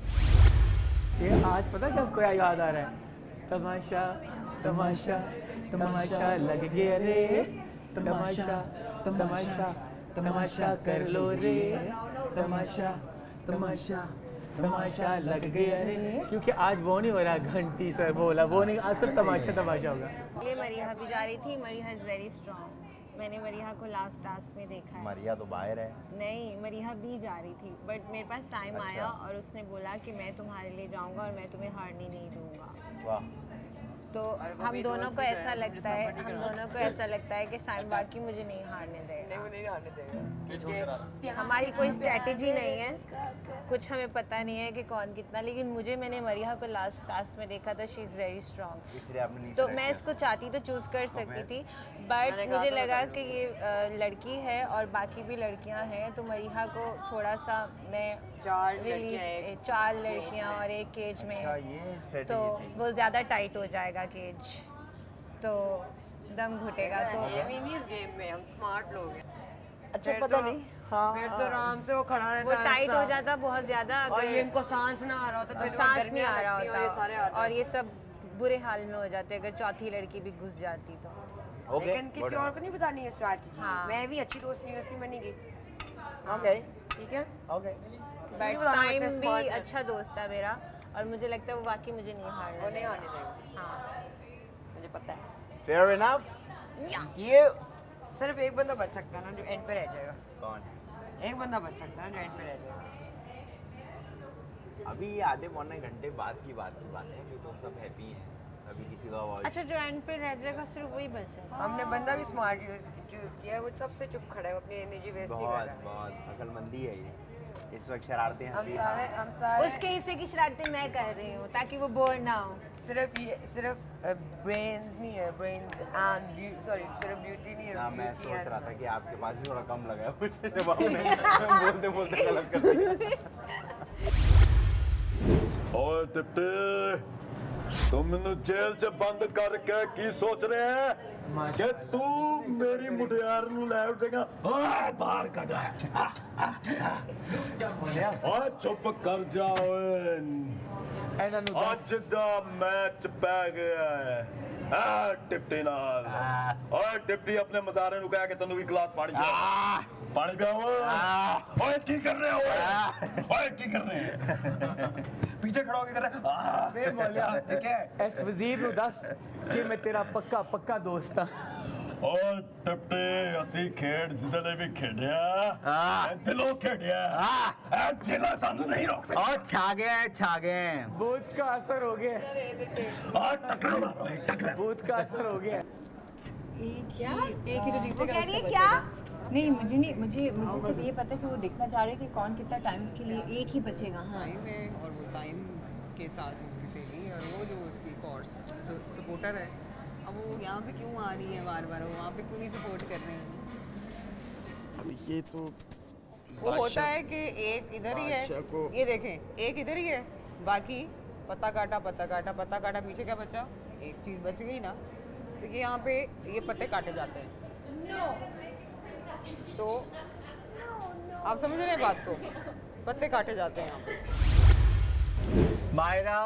G: दिया।
L: ये आज पता कब क्या याद आ रहा है? तमाशा तमाशा तमाशा लग गया रे, तमाशा तमाशा तमाशा कर लो रे, तमाशा तमाशा तमाशा लग गया रे। क्योंकि आज वो नहीं हो रहा घंटी सर बोला वो नहीं, आज सिर्फ तमाशा तमाशा होगा।
K: ये मरिया भी जा रही थी। Maria is very strong. मैंने मरिया को लास्ट टास्क में देखा है।
C: मरिया तो बाहर है।
K: नहीं मरिया भी जा रही थी बट मेरे पास टाइम
C: अच्छा।
K: आया और उसने बोला कि मैं तुम्हारे लिए जाऊंगा और मैं तुम्हें हारने नहीं दूंगा।
C: वाह।
K: तो हम दोनों को ऐसा लगता है हम दोनों को ऐसा लगता है कि साइम बाकी मुझे नहीं हारने देगा।
L: नहीं नहीं हारने देगा।
K: हमारी कोई स्ट्रेटेजी नहीं है, कुछ हमें पता नहीं है कि कौन कितना, लेकिन मुझे मैंने मरिया को लास्ट टास्क में देखा था। She is very strong.
C: इसलिए आपने नहीं
K: तो
C: select
K: मैं
C: किया।
K: इसको चाहती तो चूज़ कर सकती थी
N: मैंने
K: बट
N: कहा
K: मुझे
N: था
K: लगा
N: मैं
K: कि ये अ, लड़की है और बाकी भी लड़कियां हैं तो मरिया को थोड़ा सा मैं
N: चार
K: रिलीफ
N: लड़कियां एक
K: चार लड़कियां और एक केज
C: अच्छा,
K: में
C: ये strategy
K: तो
C: थी।
K: वो ज़्यादा टाइट हो जाएगा केज, तो दम घुटेगा। तो
N: ये भी नहीं इस गेम में हम स्मार्ट लोग हैं।
C: अच्छा
N: फिर
C: पता
N: तो-
C: नहीं। हाँ
N: फिर तो आराम से वो खड़ा रहता
K: वो
N: है
K: टाइट
N: ऐसा।
K: हो जाता बहुत ज़्यादा
N: और
K: अगर
N: ये इनको सांस ना आ रहा होता
K: और
N: तो
K: सांस नहीं आ रहा
N: और ये सारे
K: होता
N: आ
K: और ये सब बुरे हाल में हो जाते अगर चौथी लड़की भी घुस जाती तो।
C: Okay,
N: लेकिन किसी और को नहीं बतानी है स्ट्रैटेजी।
K: हाँ।
N: मैं भी अच्छी दोस्त नहीं होती बनेगी।
C: ओके
N: ठीक है
C: ओके।
K: बट टाइम भी अच्छा दोस्त है मेरा और मुझे लगता है वो वाकई मुझे नहीं हारने
N: वो नहीं हारने देगा।
K: हाँ
N: मुझे पता है।
C: Fair enough. ये
N: सिर्फ एक बंदा बच सकता है ना जो एंड पे रह जाएगा।
C: कौन?
N: एक बंदा बच सकता है जो एंड पे रह जाएगा।
C: अभी ये आधे पौने घंटे बाद की बात की बात है, जो सब हैप्पी हैं। अभी किसी का आवाज।
K: अच्छा जो एंड पे रह जाएगा सिर्फ वही बचा।
N: हमने बंदा भी स्मार्ट यूज चूज किया है, वो सबसे चुप खड़ा है, अपनी एनर्जी वेस्ट नहीं कर रहा है।
C: बहुत अकलमंदी है ये। इस वक्त शरारतें
N: हम सारे हम सारे
K: उसके हिस्से की शरारतें मैं कर रही हूँ ताकि वो बोर ना हो।
N: सिर्फ ये सिर्फ ब्रेन्स नहीं है, ब्रेन्स एंड सॉरी सिर्फ ब्यूटी नहीं है।
C: ना मैं सोच रहा था कि आपके पास भी थोड़ा कम लगा है मुझे जब आपने बोलते बोलते गलत कर दिया।
P: ओए टिप्टी, तुम मैंने जेल से बंद करके की सोच रहे हैं कि तू मेरी मुटियार नु ले उठेगा? ओए बाहर कद ओए चुप कर जाओ। आज दा मैच पै गया है आ टिप्टी नाल। ओए टिप्टी अपने मजारे नु कह के तन्नू भी गिलास पानी पिया। पानी पियाओ। ओए की कर रहे हो? ओए की कर रहे हैं? पीछे खड़ा होके कर रहा है।
L: वे मौलिया ठीक है एस वजीर नु दस कि मैं तेरा पक्का पक्का दोस्त हां।
P: और टिप्टी ਅਸੀਂ ਖੇਡ ਜਿੱਦਣੇ ਵੀ ਖੇਡਿਆ ਦਿਲੋਂ ਖੇਡਿਆ ਐ ਜਿਲਾ ਸਾਨੂੰ ਨਹੀਂ ਰੋਕ ਸਕਦਾ।
C: और छा गए छा गए
L: भूत का असर हो गया।
P: और टकरा मारो टकरा।
L: भूत का असर हो गया।
F: एक क्या एक ही जो जीतेगा
K: कह रही है
F: उसका
K: क्या?
F: बचेगा। नहीं मुझे नहीं मुझे मुझे सिर्फ ये पता है कि वो देखना चाह रहे हैं कि कौन कितना टाइम के लिए एक ही बचेगा। हाँ
Q: और वो साइम के साथ उसकी सहेली और वो जो उसकी कोर्स सपोर्टर है, अब वो यहाँ पे क्यों आ रही है बार बार, वो वहाँ पे क्यों नहीं सपोर्ट कर रहे हैं?
G: अब ये तो
Q: वो होता है कि एक इधर ही है, ये देखें एक इधर ही है, बाकी पत्ता काटा पत्ता काटा पत्ता काटा, पीछे क्या बचा? एक चीज़ बच गई ना, क्योंकि यहाँ पे ये पत्ते काटे जाते हैं। तो आप समझ रहे हैं बात को, पत्ते काटे जाते हैं यहाँ पे।
C: Maira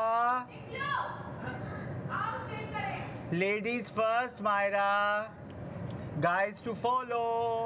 C: ladies first, Maira guys to follow.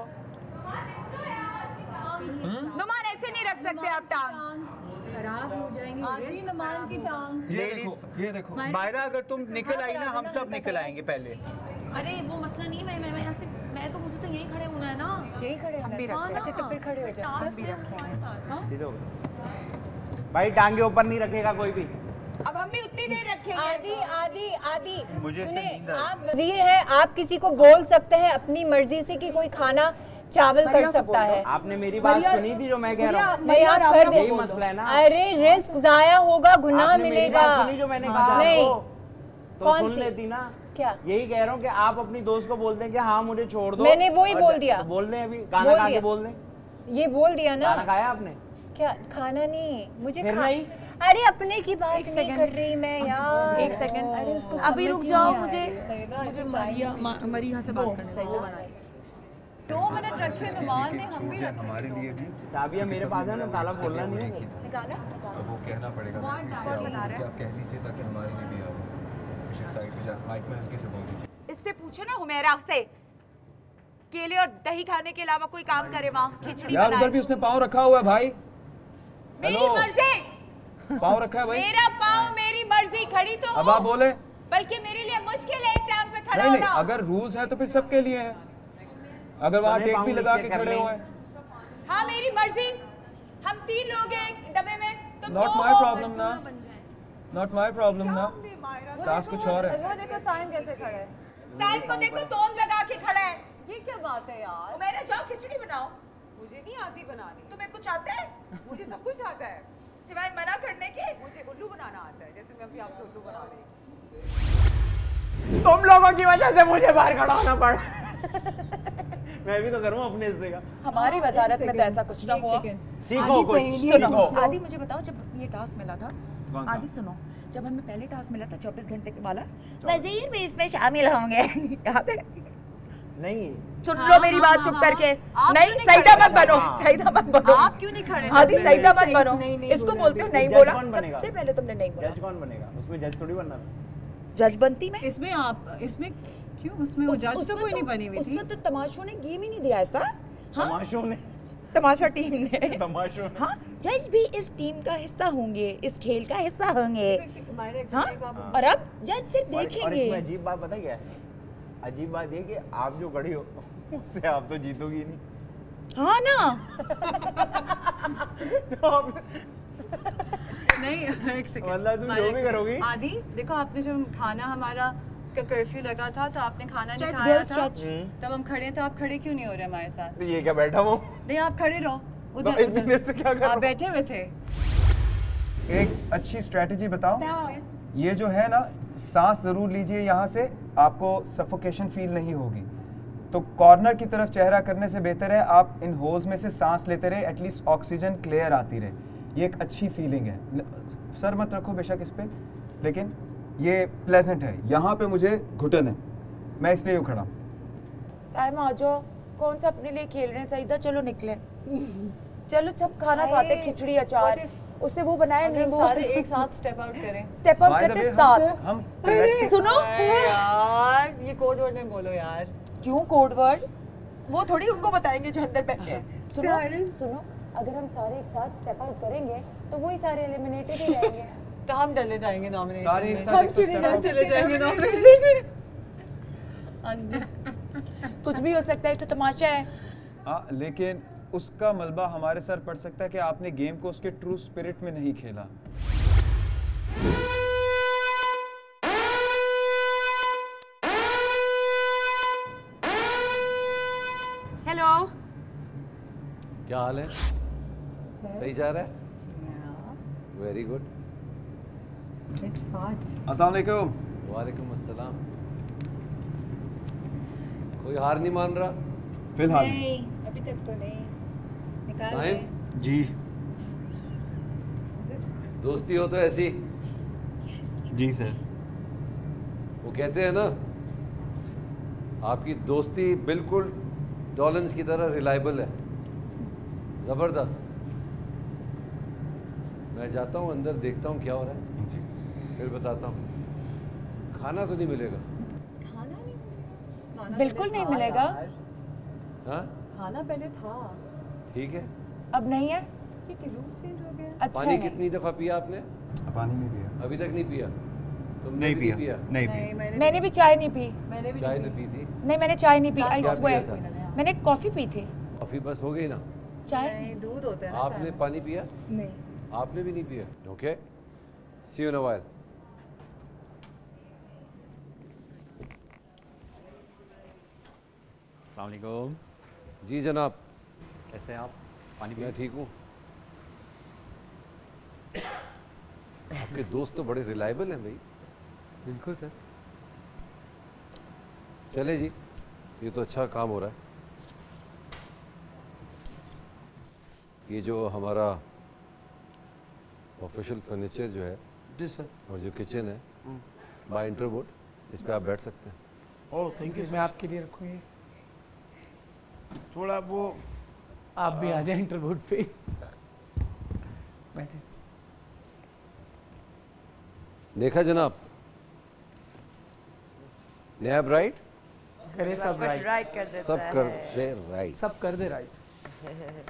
H: Numan ऐसे नहीं रख सकते आप टांग,
F: खराब हो जाएंगे।
H: आदि नुमान की टांग।
C: ये देखो ये देखो मायरा, अगर तुम निकल आई ना हम सब निकल आएंगे पहले।
M: अरे वो मसला नहीं, मैं मैं यहाँ से मैं तो मुझे तो यहीं खड़े होना है ना।
F: यहीं खड़े होना है। अच्छा तो फिर खड़े हो जाओ।
M: टास्क भी रखे
C: भाई टांगे ऊपर नहीं रखेगा कोई भी।
H: अब हम भी उतनी देर रखेंगे। आदि आदि आदि
C: मुझे
H: सुने, आप वजीर हैं, आप किसी को बोल सकते हैं अपनी मर्जी से कि कोई खाना चावल कर सकता है।
C: आपने मेरी बात सुनी थी जो मैं कह रहा हूँ?
H: नहीं आप कर दे।
C: यही मसला है ना।
H: अरे रिस्क जाया होगा, गुनाह मिलेगा।
C: सुनी जो मैंने कहा
H: नहीं
C: तो सुन लेती ना।
H: क्या
C: यही कह रहा हूँ कि आप अपनी दोस्त को बोलते हैं कि हाँ मुझे छोड़ दो।
H: मैंने वो ही बोल दिया।
C: तो बोल दें अभी गाना गा के बोल दें।
H: ये बोल दिया ना।
C: गाना गाया आपने?
H: क्या खाना नहीं मुझे
C: फिर
H: खा...
C: नहीं?
H: अरे अपने की बात नहीं कर रही मैं यार।
M: एक सेकंड
H: अरे उसको
M: अभी रुक
H: समझ ही
M: जाओ,
H: नहीं आ
M: मुझे
H: रही।
M: मुझे मरिया मरिया से बात करनी है।
H: दो मिनट रखे नुमान ने, हम भी रखे
B: हमारे लिए भी
C: चाबियां मेरे पास है ना, ताला खोलना नहीं है।
H: निकाला
B: अब वो कहना पड़ेगा क्या आप कह दीजिए ताकि हमारे लिए भी आ जाए। पीछे साइड पे जाकर माइक में हल्के से बोल दीजिए।
H: इससे पूछो ना हुमैरा से, केले और दही खाने के अलावा कोई काम करे वहाँ, खिचड़ी
B: यार उधर भी उसने पाँव रखा हुआ है भाई।
H: मेरी मर्जी।
B: पाँव रखा है भाई।
H: मेरा पाँव मेरी मर्जी, खड़ी तो
B: अब आप बोले।
H: बल्कि मेरे लिए मुश्किल है एक टांग पे खड़ा
B: नहीं नहीं,
H: होना।
B: अगर रूल्स है तो फिर सबके लिए है। अगर वहाँ टेक भी लगा के खड़े हुए
H: हाँ मेरी मर्जी, हम तीन लोग हैं एक डब्बे में, तुम
B: नॉट माई प्रॉब्लम ना, नॉट माई प्रॉब्लम ना। टास्क कुछ और है।
H: वो देखो साइम कैसे खड़ा है, साइम को देखो तोंद लगा के खड़ा है।
Q: ये क्या बात है यार?
H: मेरे जाओ खिचड़ी बनाओ।
Q: मुझे नहीं आती बनानी।
H: तुम्हें कुछ आता है?
Q: मुझे सब कुछ आता है
H: सिवाय मना करने के।
Q: मुझे उल्लू बनाना आता है, जैसे मैं अभी आपको उल्लू बना रही हूँ।
C: तुम लोगों की वजह से मुझे बाहर खड़ा होना पड़ा। मैं भी तो करूँ अपने हिस्से का।
H: हमारी वजारत में तो ऐसा कुछ ना हुआ।
C: सीखो कुछ, सीखो।
F: आदि मुझे बताओ, जब ये टास्क मिला था, आदि सुनो, जब हमें पहले टास्क मिला था चौबीस घंटे के वाला, वजीर भी इसमें शामिल होंगे, याद है?
C: नहीं
H: सुन लो मेरी बात चुप करके। नहीं सईदा मत बनो, सईदा मत बनो।
Q: आप क्यों नहीं खड़े?
H: आदि सईदा मत बनो। इसको बोलते हो नहीं बोला। सबसे पहले तुमने नहीं बोला।
C: जज कौन बनेगा? उसमें जज थोड़ी बनना।
F: जज बनती मैं?
Q: इसमें आप इसमें क्यों? उसमें वो जज तो कोई नहीं बनी हुई थी।
F: उसमें तो तमाशों ने गेम ही नहीं दिया ऐसा। हाँ?
C: तमाशों ने
F: तमाशा टीम ने
C: तमाशों ने
F: हाँ, जज भी इस टीम का हिस्सा होंगे, इस खेल का हिस्सा होंगे। हाँ? और अब जज सिर्फ देखेंगे।
C: और इसमें अजीब बात पता क्या है? अजीब बात ये कि आप जो खड़ी हो उससे आप तो जीतोगी नहीं।
F: हाँ ना।
C: तो आप
Q: नहीं एक सेकंड,
C: मतलब तुम जो भी करोगी।
Q: आदि देखो, आपने जब खाना हमारा का कर्फ्यू लगा था तो आपने खाना नहीं
F: Stretch,
Q: खाया
F: girl,
Q: था,
F: stretch.
Q: तब हम खड़े हैं, तो आप खड़े क्यों नहीं हो रहे हमारे साथ?
C: तो ये क्या बैठा हूँ?
Q: नहीं, आप खड़े रहो उधर,
C: तो इतनी देर से क्या कर रहा
Q: आप
C: हूँ?
Q: बैठे हुए थे।
B: एक अच्छी स्ट्रेटजी बताओ। ये जो है ना, सांस जरूर लीजिए, यहाँ से आपको सफोकेशन फील नहीं होगी। तो कॉर्नर की तरफ चेहरा करने से बेहतर है आप इन होल्स में से सांस लेते रहे, एटलीस्ट ऑक्सीजन क्लियर आती रहे। ये एक अच्छी फीलिंग है। सर मत रखो बेशक इस पे, लेकिन ये प्लेजेंट है। यहाँ पे मुझे घुटन है, मैं इसलिए यूँ खड़ा हूँ।
F: साइमा आ जाओ, कौन सा अपने लिए खेल रहे हैं? सईदा चलो निकले। चलो सब खाना खाते, खिचड़ी अचार, उससे वो बनाया नींबू।
Q: सारे एक साथ स्टेप आउट करें।
F: स्टेप आउट करते साथ।
B: हम
F: सुनो
Q: यार, ये कोड वर्ड में बोलो यार।
F: क्यों कोड वर्ड? वो थोड़ी उनको बताएंगे जो अंदर बैठे हैं। सुनो सुनो, अगर हम सारे एक साथ स्टेप आउट करेंगे तो वही सारे एलिमिनेटेड ही रहेंगे।
Q: तो हम डले जाएंगे नॉमिनेशन
B: सारे एक
Q: में।
B: साथ
Q: हम
B: एक तो
Q: चले
B: step out।
Q: चले जाएंगे नॉमिनेशन में।
F: कुछ भी हो सकता है, तो तमाशा है।
B: हाँ, लेकिन उसका मलबा हमारे सर पड़ सकता है कि आपने गेम को उसके ट्रू स्पिरिट में नहीं खेला।
F: हेलो,
O: क्या हाल है? सही जा रहा है? Very good.
B: अस्सलाम वालेकुम।
O: वालेकुम अस्सलाम। कोई हार नहीं मान रहा?
B: फिलहाल
I: नहीं, अभी तक तो नहीं। निकाल दे।
O: साहिब
B: जी।
O: दोस्ती हो तो ऐसी।
B: जी सर।
O: वो कहते हैं ना, आपकी दोस्ती बिल्कुल डॉलन्स की तरह रिलायबल है, जबरदस्त। मैं जाता हूँ अंदर, देखता हूँ क्या हो रहा है,
B: जी
O: फिर बताता हूँ। खाना तो नहीं मिलेगा?
F: बिल्कुल नहीं मिलेगा।
O: हाँ,
Q: खाना पहले था,
O: ठीक है।
F: अब नहीं है।
Q: ये रूल चेंज हो गया।
F: अच्छा
O: पानी
F: है।
O: कितनी दफा पिया आपने?
B: पानी नहीं पिया।
O: अभी तक नहीं पिया? तुमने
B: नहीं
O: भी
B: पिया, नहीं पिया।
Q: मैंने
F: मैंने भी चाय नहीं पी।
Q: मैंने भी
O: चाय तो पी थी।
F: नहीं, मैंने चाय नहीं पी। आई
O: क्या
F: स्वेयर,
O: पिया था?
F: मैंने कॉफी पी थी।
O: कॉफी बस हो गई ना?
F: चाय
Q: नहीं, दूध होता है ना
O: आपने पानी पिया?
I: नहीं।
O: आपने भी नहीं पिया? Okay, see you in a while.
R: अस्सलाम वालेकुम।
O: जी जनाब।
R: कैसे हैं आप? पानी
O: मैं ठीक हूँ। आपके दोस्त तो बड़े रिलायबल हैं भाई।
R: बिल्कुल सर।
O: चले जी, ये तो अच्छा काम हो रहा है। ये जो हमारा ऑफिशियल फर्नीचर जो है
G: जी सर,
O: और जो किचन है बाय इंटरवोट, इस पे आप बैठ सकते हैं।
G: Oh thank you.
L: मैं आपके लिए रखूँगी।
G: थोड़ा वो
L: आप भी आ जाए इंटरवोट पे। बैठे।
O: देखा जनाब, नैब राइट,
L: करे सब राइट,
N: राइट कर देता
O: सब
N: है।
O: कर दे राइट,
L: सब कर दे राइट।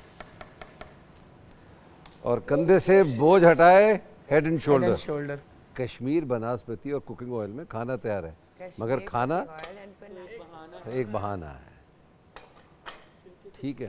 O: और कंधे से बोझ हटाए head and shoulder.
L: Shoulder.
O: Kashmir banaspati और कुकिंग ऑयल में खाना तैयार है, मगर खाना एक बहाना है। ठीक है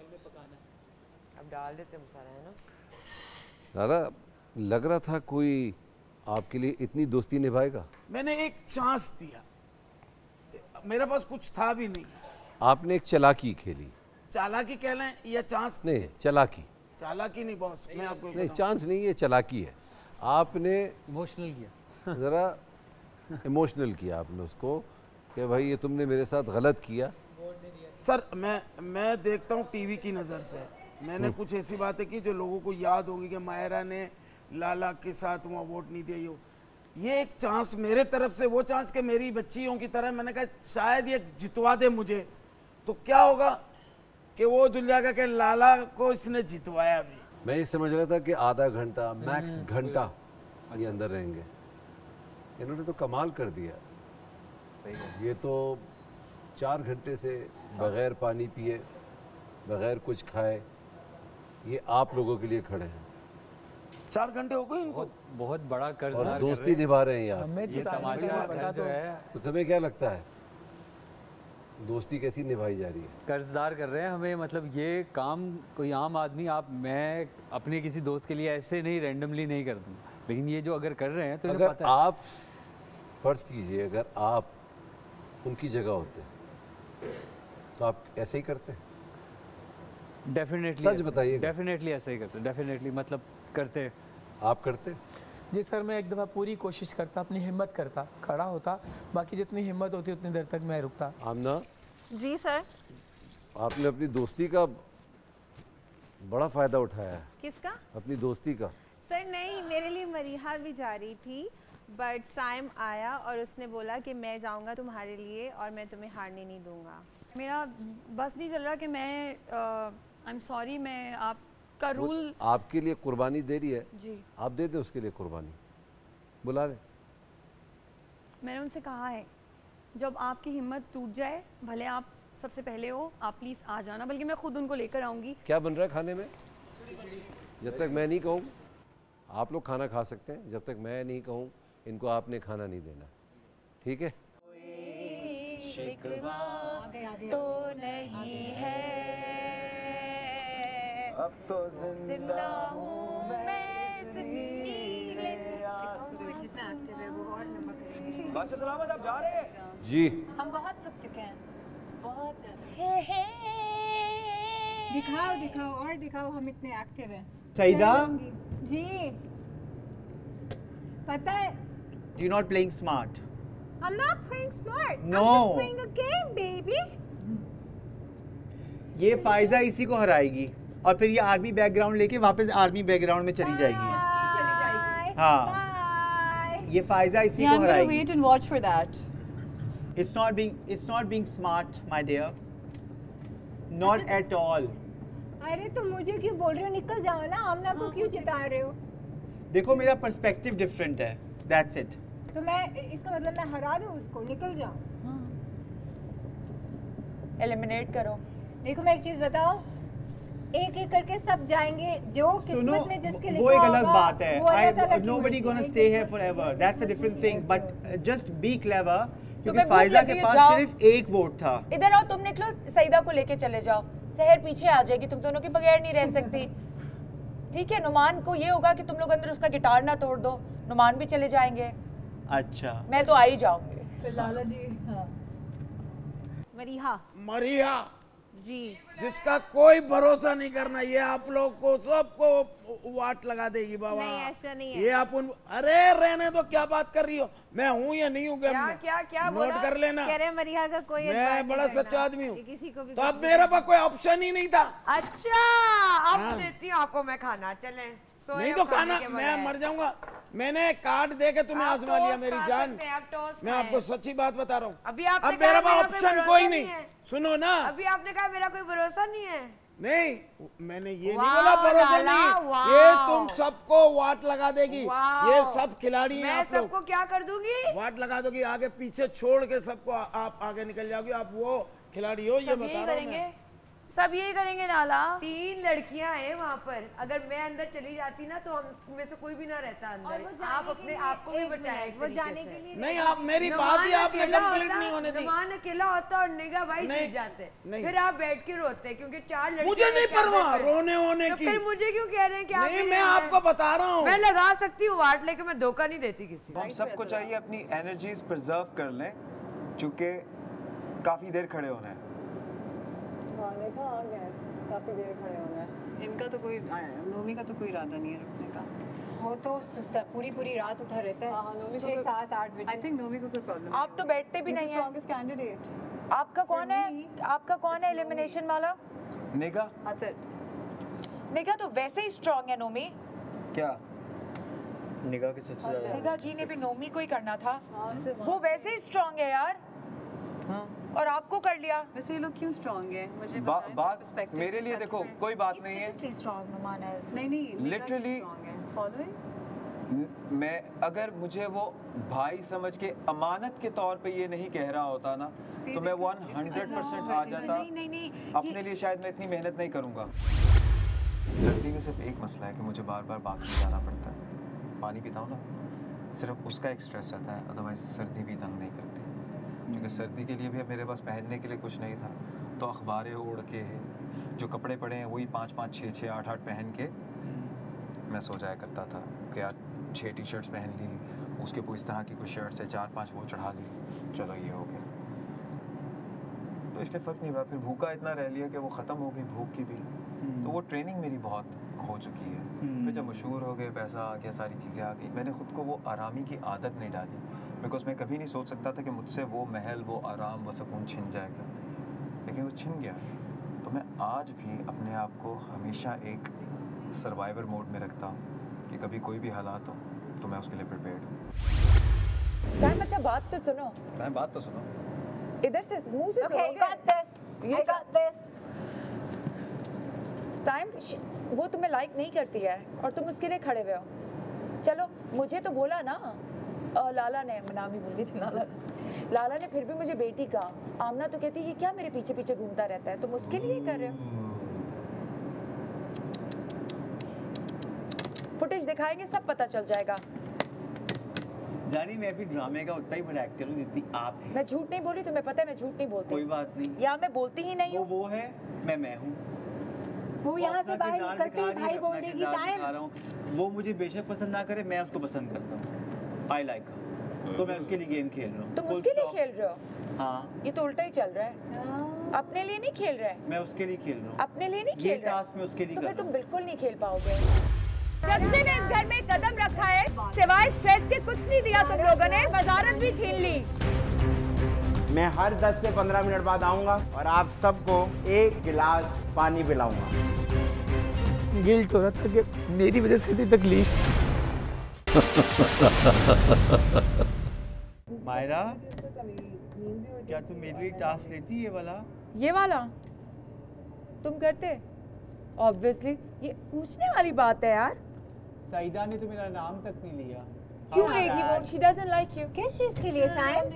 N: अब डाल देते मसाला, है ना?
O: लाला, लग रहा था कोई आपके लिए इतनी दोस्ती निभाएगा।
G: मैंने एक चांस दिया, मेरे पास कुछ था भी नहीं।
O: आपने एक चालाकी खेली।
G: चालाकी कह लें या चांस?
O: नहीं, चालाकी।
G: चालाकी नहीं बॉस, मैं आपको
O: नहीं,
G: बताऊं।
O: चांस नहीं, ये चालाकी है। आपने
J: इमोशनल किया।
O: ज़रा इमोशनल किया आपने उसको कि भाई ये तुमने मेरे साथ गलत किया।
G: सर मैं मैं देखता हूँ टीवी की नज़र से। मैंने कुछ ऐसी बातें की जो लोगों को याद होगी कि मायरा ने लाला के साथ वहाँ वोट नहीं दिया। ये ये एक चांस मेरे तरफ से, वो चांस कि मेरी बच्चियों की तरह मैंने कहा शायद ये जितवा दे मुझे, तो क्या होगा कि वो दुनिया का कि लाला को इसने जितवाया भी।
O: मैं ये समझ रहा था कि आधा घंटा मैक्स घंटा ये अंदर रहेंगे, इन्होंने तो कमाल कर दिया। ये तो चार घंटे से बगैर पानी पिए, बगैर कुछ खाए, ये आप लोगों के लिए खड़े हैं।
G: चार घंटे हो गए इनको।
R: बहुत बड़ा कर्ज
O: और दोस्ती निभा रहे हैं यार।
R: ये तमाशा जो है,
O: तो तुम्हें क्या लगता है दोस्ती कैसी निभाई जा रही है?
R: कर्जदार कर रहे हैं हमें। मतलब ये काम कोई आम आदमी, आप मैं अपने किसी दोस्त के लिए ऐसे नहीं रैंडमली नहीं कर दूंगा, लेकिन ये जो अगर कर रहे हैं तो इन्हें
O: अगर
R: पता है।
O: आप फर्ज कीजिए, अगर आप उनकी जगह होते तो आप ऐसे ही करते?
R: डेफिनेटली
O: सच बताइए।
R: डेफिनेटली ऐसे ही करते, डेफिनेटली मतलब करते।
O: आप करते?
L: जी सर, मैं एक दफ़ा पूरी कोशिश करता, अपनी हिम्मत करता, खड़ा होता, बाकी जितनी हिम्मत होती उतनी देर तक मैं रुकता।
O: आमना
K: जी सर।
O: आपने अपनी दोस्ती का बड़ा फ़ायदा उठाया है।
K: किसका?
O: अपनी दोस्ती का।
K: सर नहीं, मेरे लिए मरीहा भी जा रही थी, बट साइम आया और उसने बोला कि मैं जाऊंगा तुम्हारे लिए और मैं तुम्हें हारने नहीं दूंगा।
M: मेरा बस नहीं चल रहा कि मैं आई एम सॉरी, मैं आपका रूल
O: आपके लिए कुर्बानी दे रही है
M: जी,
O: आप दे दें उसके लिए कुर्बानी, बुला ले।
M: मैंने उनसे कहा है जब आपकी हिम्मत टूट जाए, भले आप सबसे पहले हो, आप प्लीज़ आ जाना, बल्कि मैं खुद उनको लेकर आऊँगी।
O: क्या बन रहा है खाने में? जब तक मैं नहीं कहूँ आप लोग खाना खा सकते हैं, जब तक मैं नहीं कहूँ इनको आपने खाना नहीं देना, ठीक है?
F: शिकवा तो नहीं है,
B: अब तो जिंदा हूँ मैं जिंदगी में
P: बादशाह सलामत, आप जा रहे हैं?
O: जी
I: हम बहुत थक चुके हैं, बहुत ज़्यादा। दिखाओ दिखाओ और दिखाओ, हम इतने एक्टिव हैं।
S: सईदा
I: जी पता है,
S: you're not playing smart.
I: I'm not playing smart.
S: No.
I: I'm just playing a game, baby.
S: ये फायजा इसी को हराएगी और फिर ये आर्मी बैकग्राउंड लेके वापस आर्मी बैकग्राउंड में चली जाएगी। हाँ, ये फायजा इसी
H: Yeah,
S: को
H: I'm gonna
S: हराएगी।
H: wait and watch for that.
S: It's not being it's not being smart, my dear. Not at all.
I: अरे तो मुझे क्यों बोल रहे हो? निकल जाओ ना, आमना को क्यों जिता रहे हो?
S: देखो मेरा पर्सपेक्टिव डिफरेंट है, that's it.
I: तो मैं इसका मतलब मैं हरा दूं उसको? निकल जाओ।
F: एलिमिनेट करो।
I: देखो मैं एक चीज बताओ, एक एक करके सब जाएंगे, जो किस्मत में जिसके लिखा
S: वो एक
I: होगा,
S: अलग बात है।
I: वो अलग
S: I,
I: अलग
S: nobody gonna stay here forever. That's a different thing. But uh, just be clever. क्योंकि
F: तुम्हें भूख
S: फायजा
F: लगी
S: के
F: है,
S: पास
F: जाओ।
S: सिर्फ एक वोट था।
F: इधर आओ, तुम निकलो, सईदा को लेके चले जाओ। सहर पीछे आ जाएगी, तुम दोनों के बगैर नहीं रह सकती। ठीक है, नुमान को ये होगा कि तुम लोग अंदर उसका गिटार ना तोड़ दो, नुमान भी चले जाएंगे।
S: अच्छा,
F: मैं तो आ ही जाऊंगी।
H: फिर लाला जी। हाँ।
K: मरीहा
G: मरीहा
K: जी,
G: जिसका कोई भरोसा नहीं करना, ये आप लोग को सबको वाट लगा देगी बाबा।
K: नहीं ऐसा नहीं है।
G: ये अपन अरे रहने तो क्या बात कर रही हो, मैं हूँ या नहीं हूँ गेम
K: क्या
G: में?
K: क्या क्या
G: नोट
K: बोला?
G: कर लेना।
K: कह रहे मरीहा का कोई एतबार
G: मैं
K: नहीं
G: बड़ा
K: करना।
G: सच्चा आदमी हूँ,
K: ये किसी को भी
G: तो अब
K: कुछ
G: मेरे पास कोई ऑप्शन ही नहीं था।
N: अच्छा, अब
G: हाँ।
N: देती हूँ आपको मैं खाना, चले
G: नहीं तो खाना, मैं मर जाऊंगा। मैंने कार्ड दे के तुम्हें आजमा लिया मेरी जान। मैं आपको सच्ची बात बता रहा हूँ।
N: अभी आपने
G: अब मेरा
N: कहा मेरा
G: ऑप्शन
N: कोई
G: कोई
N: भरोसा
G: नहीं।
N: नहीं है।
G: सुनो ना,
N: अभी आपने कहा मेरा कोई भरोसा नहीं है।
G: नहीं मैंने ये नहीं
N: वाह,
G: बोला भरोसा
N: लाला,
G: नहीं,
N: वाह।
G: ये तुम सबको वाट लगा देगी।
N: वाह।
G: ये सब खिलाड़ी हैं
N: मैं
G: आप लोग।
N: सबको क्या कर दूंगी?
G: वाट लगा दोगी, आगे पीछे छोड़ के सबको आ, आप आगे निकल जाओगी। आप वो खिलाड़ी हो, ये
M: सब
G: बता
M: यही
G: रहा हूँ
M: करेंगे,
G: मैं।
M: सब यही करेंगे नाला।
N: तीन लड़कियां हैं वहाँ पर, अगर मैं अंदर चली जाती ना तो हम में से कोई भी ना रहता अंदर। आप अपने आप को भी बचाए।
K: वो जाने के लिए
G: नहीं, आप मेरी बात ही आपने कंप्लीट नहीं होने दी।
N: नुमान अकेला होता और निगाह भाई
G: नहीं,
N: जीत जाते,
G: नहीं।
N: फिर आप बैठ के रोते क्योंकि चार लड़कियां
G: मुझे नहीं
N: क्या
G: परवाह
N: बेहतर है।
G: रोने होने
N: तो
G: की।
N: फिर मुझे क्यों कह रहे हैं कि आप
G: नहीं,
N: मेरे
G: मैं
N: अंदर-
G: आपको बता रहा हूँ।
N: मैं लगा सकती हूँ वाट, लेके मैं धोखा नहीं देती किसी को।
B: हम सबको चाहिए अपनी एनर्जीज प्रिजर्व कर लें, क्योंकि काफी देर खड़े होना है।
H: देखा आ गया, काफी देर खड़े होना है। इनका तो कोई, नोमी का तो कोई इरादा नहीं है रुकने का।
I: वो तो स- पूरी पूरी रात उठा रहता है।
H: हाँ, नोमी
I: छः सात आठ बजे।
H: आई थिंक नोमी को कोई प्रॉब्लम।
F: आप तो बैठते भी नहीं हैं।
H: Strongest candidate.
F: आपका कौन है? आपका कौन है एलिमिनेशन वाला?
B: निगा
H: अच्छा,
F: निगा तो वैसे ही स्ट्रांग है नोमी।
B: क्या निगाह के सबसे ज्यादा
F: निगा जी ने भी नोमी को ही करना था, वो वैसे ही स्ट्रांग है यार। और आपको कर लिया।
H: वैसे ये लोग क्यों स्ट्रांग है मुझे
B: बा,
H: बताएं,
B: बात
H: perspective
B: मेरे लिए देखो कोई बात नहीं है।
F: स्ट्रांग नुमान है।
H: नहीं नहीं
B: लिटरली
H: फॉलोइंग
B: मैं अगर मुझे वो भाई समझ के अमानत के तौर पे ये नहीं कह रहा होता ना तो मैं वन हंड्रेड परसेंट आ जाता।
F: नहीं नहीं नहीं
B: अपने लिए शायद मैं इतनी मेहनत नहीं करूँगा। सर्दी में सिर्फ एक मसला है कि मुझे बार बार बाथरूम जाना पड़ता है। पानी पीता हूँ ना, सिर्फ उसका एक स्ट्रेस रहता है, अदरवाइज सर्दी भी तंग नहीं करती। क्योंकि सर्दी के लिए भी अब मेरे पास पहनने के लिए कुछ नहीं था, तो अखबारें ओढ़ के जो कपड़े पड़े हैं वही पाँच पाँच छः छः आठ आठ पहन के मैं सो जाया करता था कि यार छः टी शर्ट्स पहन ली, उसके ऊपर इस तरह की कोई शर्ट्स है चार पांच वो चढ़ा ली, चलो ये हो गया। तो इसलिए फ़र्क नहीं हुआ। फिर भूखा इतना रह लिया कि वो ख़त्म हो गई भूख की भी। तो वो ट्रेनिंग मेरी बहुत हो चुकी है। फिर जब मशहूर हो गए, पैसा आ गया, सारी चीज़ें आ गई, मैंने ख़ुद को वो आरामी की आदत नहीं डाली। बिकॉज मैं कभी नहीं सोच सकता था कि मुझसे वो महल, वो आराम, वो सुकून छिन जाएगा, लेकिन वो छिन गया। तो मैं आज भी अपने आप को हमेशा एक सर्वाइवर मोड में रखता हूँ कि कभी कोई भी हालात हो तो मैं उसके लिए प्रिपेयर्ड हूँ।
F: सैम अच्छा बात तो सुनो।
B: सैम बात तो सुनो।
F: इधर से मुंह से
I: okay, got this. I got this.
F: Sam वो तुम्हें लाइक नहीं करती है और तुम उसके लिए खड़े हुए हो। चलो मुझे तो बोला ना आ, लाला ने, नाम ही भूल गई थी लाला लाला ने फिर भी मुझे बेटी कहा। आमना तो कहती है ये क्या मेरे पीछे पीछे घूमता रहता है, तुम उसके लिए कर रहे हो। फुटेज दिखाएंगे सब पता चल जाएगा।
S: जानी मैं भी ड्रामे का उतना ही बड़ा एक्टर हूँ जितनी आप हैं।
F: मैं झूठ नहीं बोली, तुम्हें पता है मैं झूठ नहीं बोलती।
S: कोई बात नहीं।
F: या मैं बोलती ही नहीं हूँ।
S: वो वो है, मैं मैं हूँ।
I: वो यहाँ से बाहर निकलते ही भाई बोल देगी साइम।
S: वो मुझे बेशक पसंद ना करे, मैं उसको पसंद करता हूँ। आई लाइक हर, तो मैं उसके लिए गेम खेल रहा हूँ।
F: तुम उसके लिए खेल रहे हो?
S: हाँ।
F: ये तो उल्टा ही चल रहा है। अपने लिए नहीं खेल रहे।
S: मैं उसके लिए खेल रहा हूँ।
F: अपने लिए नहीं खेल रहे।
S: ये टास्क मैं उसके लिए
F: तो
S: कर
F: फिर
S: रहा हूँ।
F: तुम बिल्कुल नहीं खेल पाओगे। जब से मैं इस घर में कदम रखा है, सिवाय स्ट्रेस के कुछ नहीं दिया तुम लोगों ने, वजारत भी छीन ली।
C: मैं हर दस से पंद्रह मिनट बाद आऊंगा और आप सबको एक गिलास पानी पिलाऊंगा।
L: गिल्ट हो रहा था कि मेरी वजह से इतनी तकलीफ।
S: मायरा, क्या तुम मेरे लिए टास्क लेती ये वाला?
F: ये वाला तुम करते? ऑब्वियसली ये पूछने वाली बात है यार।
S: सईदा ने तो मेरा नाम तक नहीं लिया।
F: क्यों लेगी वो? She doesn't like you.
I: किस चीज के लिए साइम?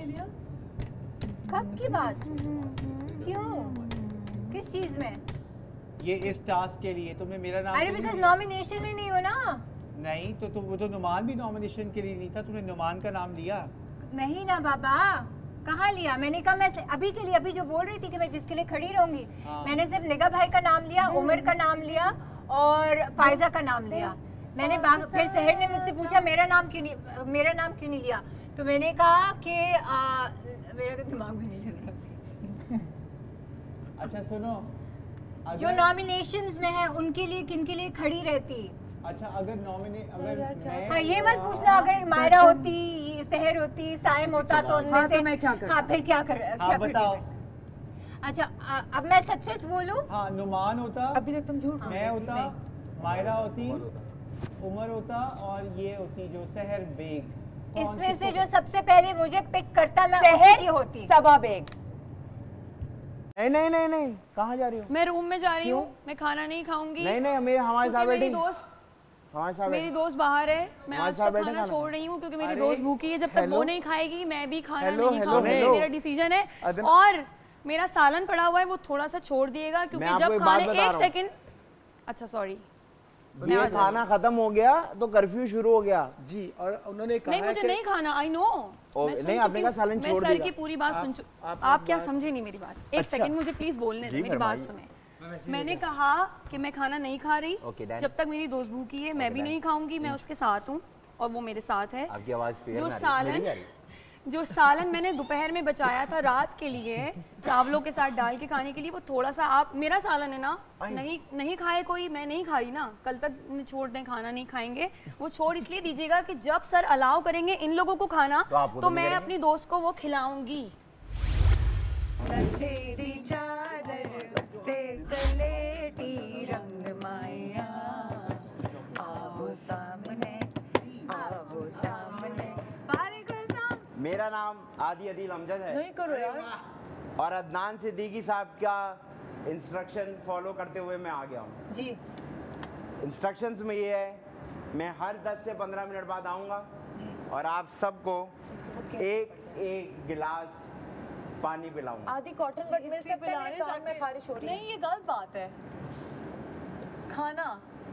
I: कब की बात? क्यों? किस चीज में?
S: ये इस टास्क के लिए तुमने मेरा नाम।
I: अरे बिकॉज़ नॉमिनेशन में नहीं हो ना।
S: नहीं तो तुम वो तो नुमान भी नॉमिनेशन के लिए नहीं था, तुमने नुमान का नाम लिया।
I: नहीं ना बाबा, कहाँ लिया? मैंने कहा मैं अभी के लिए, अभी जो बोल रही थी कि मैं जिसके लिए खड़ी रहूंगी,
S: हाँ।
I: मैंने सिर्फ निगा भाई का नाम लिया, उमर का नाम लिया और फायजा का नाम लिया। मैंने फिर सहर ने मुझसे पूछा मेरा नाम क्यों नहीं मेरा नाम क्यों नहीं लिया, तो मैंने कहा कि आ, मेरा तो दिमाग भी नहीं चल रहा।
S: अच्छा सुनो,
I: जो नॉमिनेशंस में है उनके लिए किन के लिए खड़ी रहती?
S: अच्छा अगर नॉमिने अगर मैं
I: हाँ ये मत पूछना, अगर मायरा होती, सहर होती, साइम होता तो उनमें
F: हाँ,
I: से
F: तो मैं क्या कर
I: हाँ फिर क्या कर
S: हाँ बताओ।
I: अच्छा आ, अब मैं सच सच बोलूं?
S: हाँ नुमान होता,
F: अभी तक तुम झूठ
S: मैं होता, मायरा होती, उमर होता और ये होती जो सहर बेग।
I: इसमें से जो सबसे पहले मुझे पिक करता मैं
F: सहर
I: की होती।
F: सबा बेग।
C: नहीं नहीं नहीं नहीं, कहाँ जा रही हो?
M: मैं रूम में जा रही हूँ, मैं खाना नहीं खाऊंगी।
C: नहीं नहीं, मेरे हमारे साथ
M: मेरी
C: बैठी।
M: दोस्त
C: हमारे साथ
M: मेरी दोस्त बाहर है, मैं
C: हमारे
M: आज
C: साथ
M: तक
C: बैठे
M: खाना
C: खाना।
M: छोड़ रही हूँ क्योंकि मेरी
C: अरे,
M: दोस्त भूखी है। जब तक
C: हेलो।
M: वो नहीं खाएगी मैं भी खाना
C: हेलो,
M: नहीं
C: हेलो,
M: खाऊंगी,
C: हेलो।
M: मेरा डिसीजन है।
C: अदन-
M: और मेरा सालन पड़ा हुआ है, वो थोड़ा सा छोड़ दिएगा क्योंकि
C: आपको
M: जब
C: एक बात
M: खाने
C: बता
M: एक
C: रहा हूँ।
M: सेकंड अच्छा सॉरी
C: ये खाना खत्म हो गया तो कर्फ्यू शुरू हो गया
L: जी। और उन्होंने कहा
M: नहीं मुझे नहीं खाना, आई नो।
C: नहीं आपने कहा सालन छोड़
M: मैं
C: दिया।
M: सर की पूरी बात सुन चुकी। आप क्या समझे नहीं मेरी बात? एक
C: अच्छा।
M: सेकंड मुझे प्लीज बोलने दो, मेरी बात सुने। मैंने कहा कि मैं खाना नहीं खा रही जब तक मेरी दोस्त भूखी है, मैं भी नहीं खाऊंगी, मैं उसके साथ हूँ और वो मेरे साथ है।
C: आपकी आवाज
M: जो सालन जो सालन मैंने दोपहर में बचाया था रात के लिए चावलों के साथ डाल के खाने के लिए, वो थोड़ा सा आप मेरा सालन है ना, नहीं नहीं खाए कोई, मैं नहीं खाई ना, कल तक छोड़ दें, खाना नहीं खाएंगे। वो छोड़ इसलिए दीजिएगा कि जब सर अलाउ करेंगे इन लोगों को खाना तो, तो मैं अपनी दोस्त को वो खिलाऊंगी।
C: मेरा नाम आदि अदील अमजद है।
F: नहीं करो यार।
C: और अदनान सिद्दीकी साहब का इंस्ट्रक्शन फॉलो करते हुए मैं आ गया हूँ
F: जी।
C: इंस्ट्रक्शंस में ये है मैं हर दस से पंद्रह मिनट बाद आऊँगा और आप सबको एक एक गिलास पानी पिलाऊंगा।
F: आदि कॉटन बट मिल सकता है, मेरे कान में खारिश हो रही है।
H: नहीं, ये गलत बात है। खाना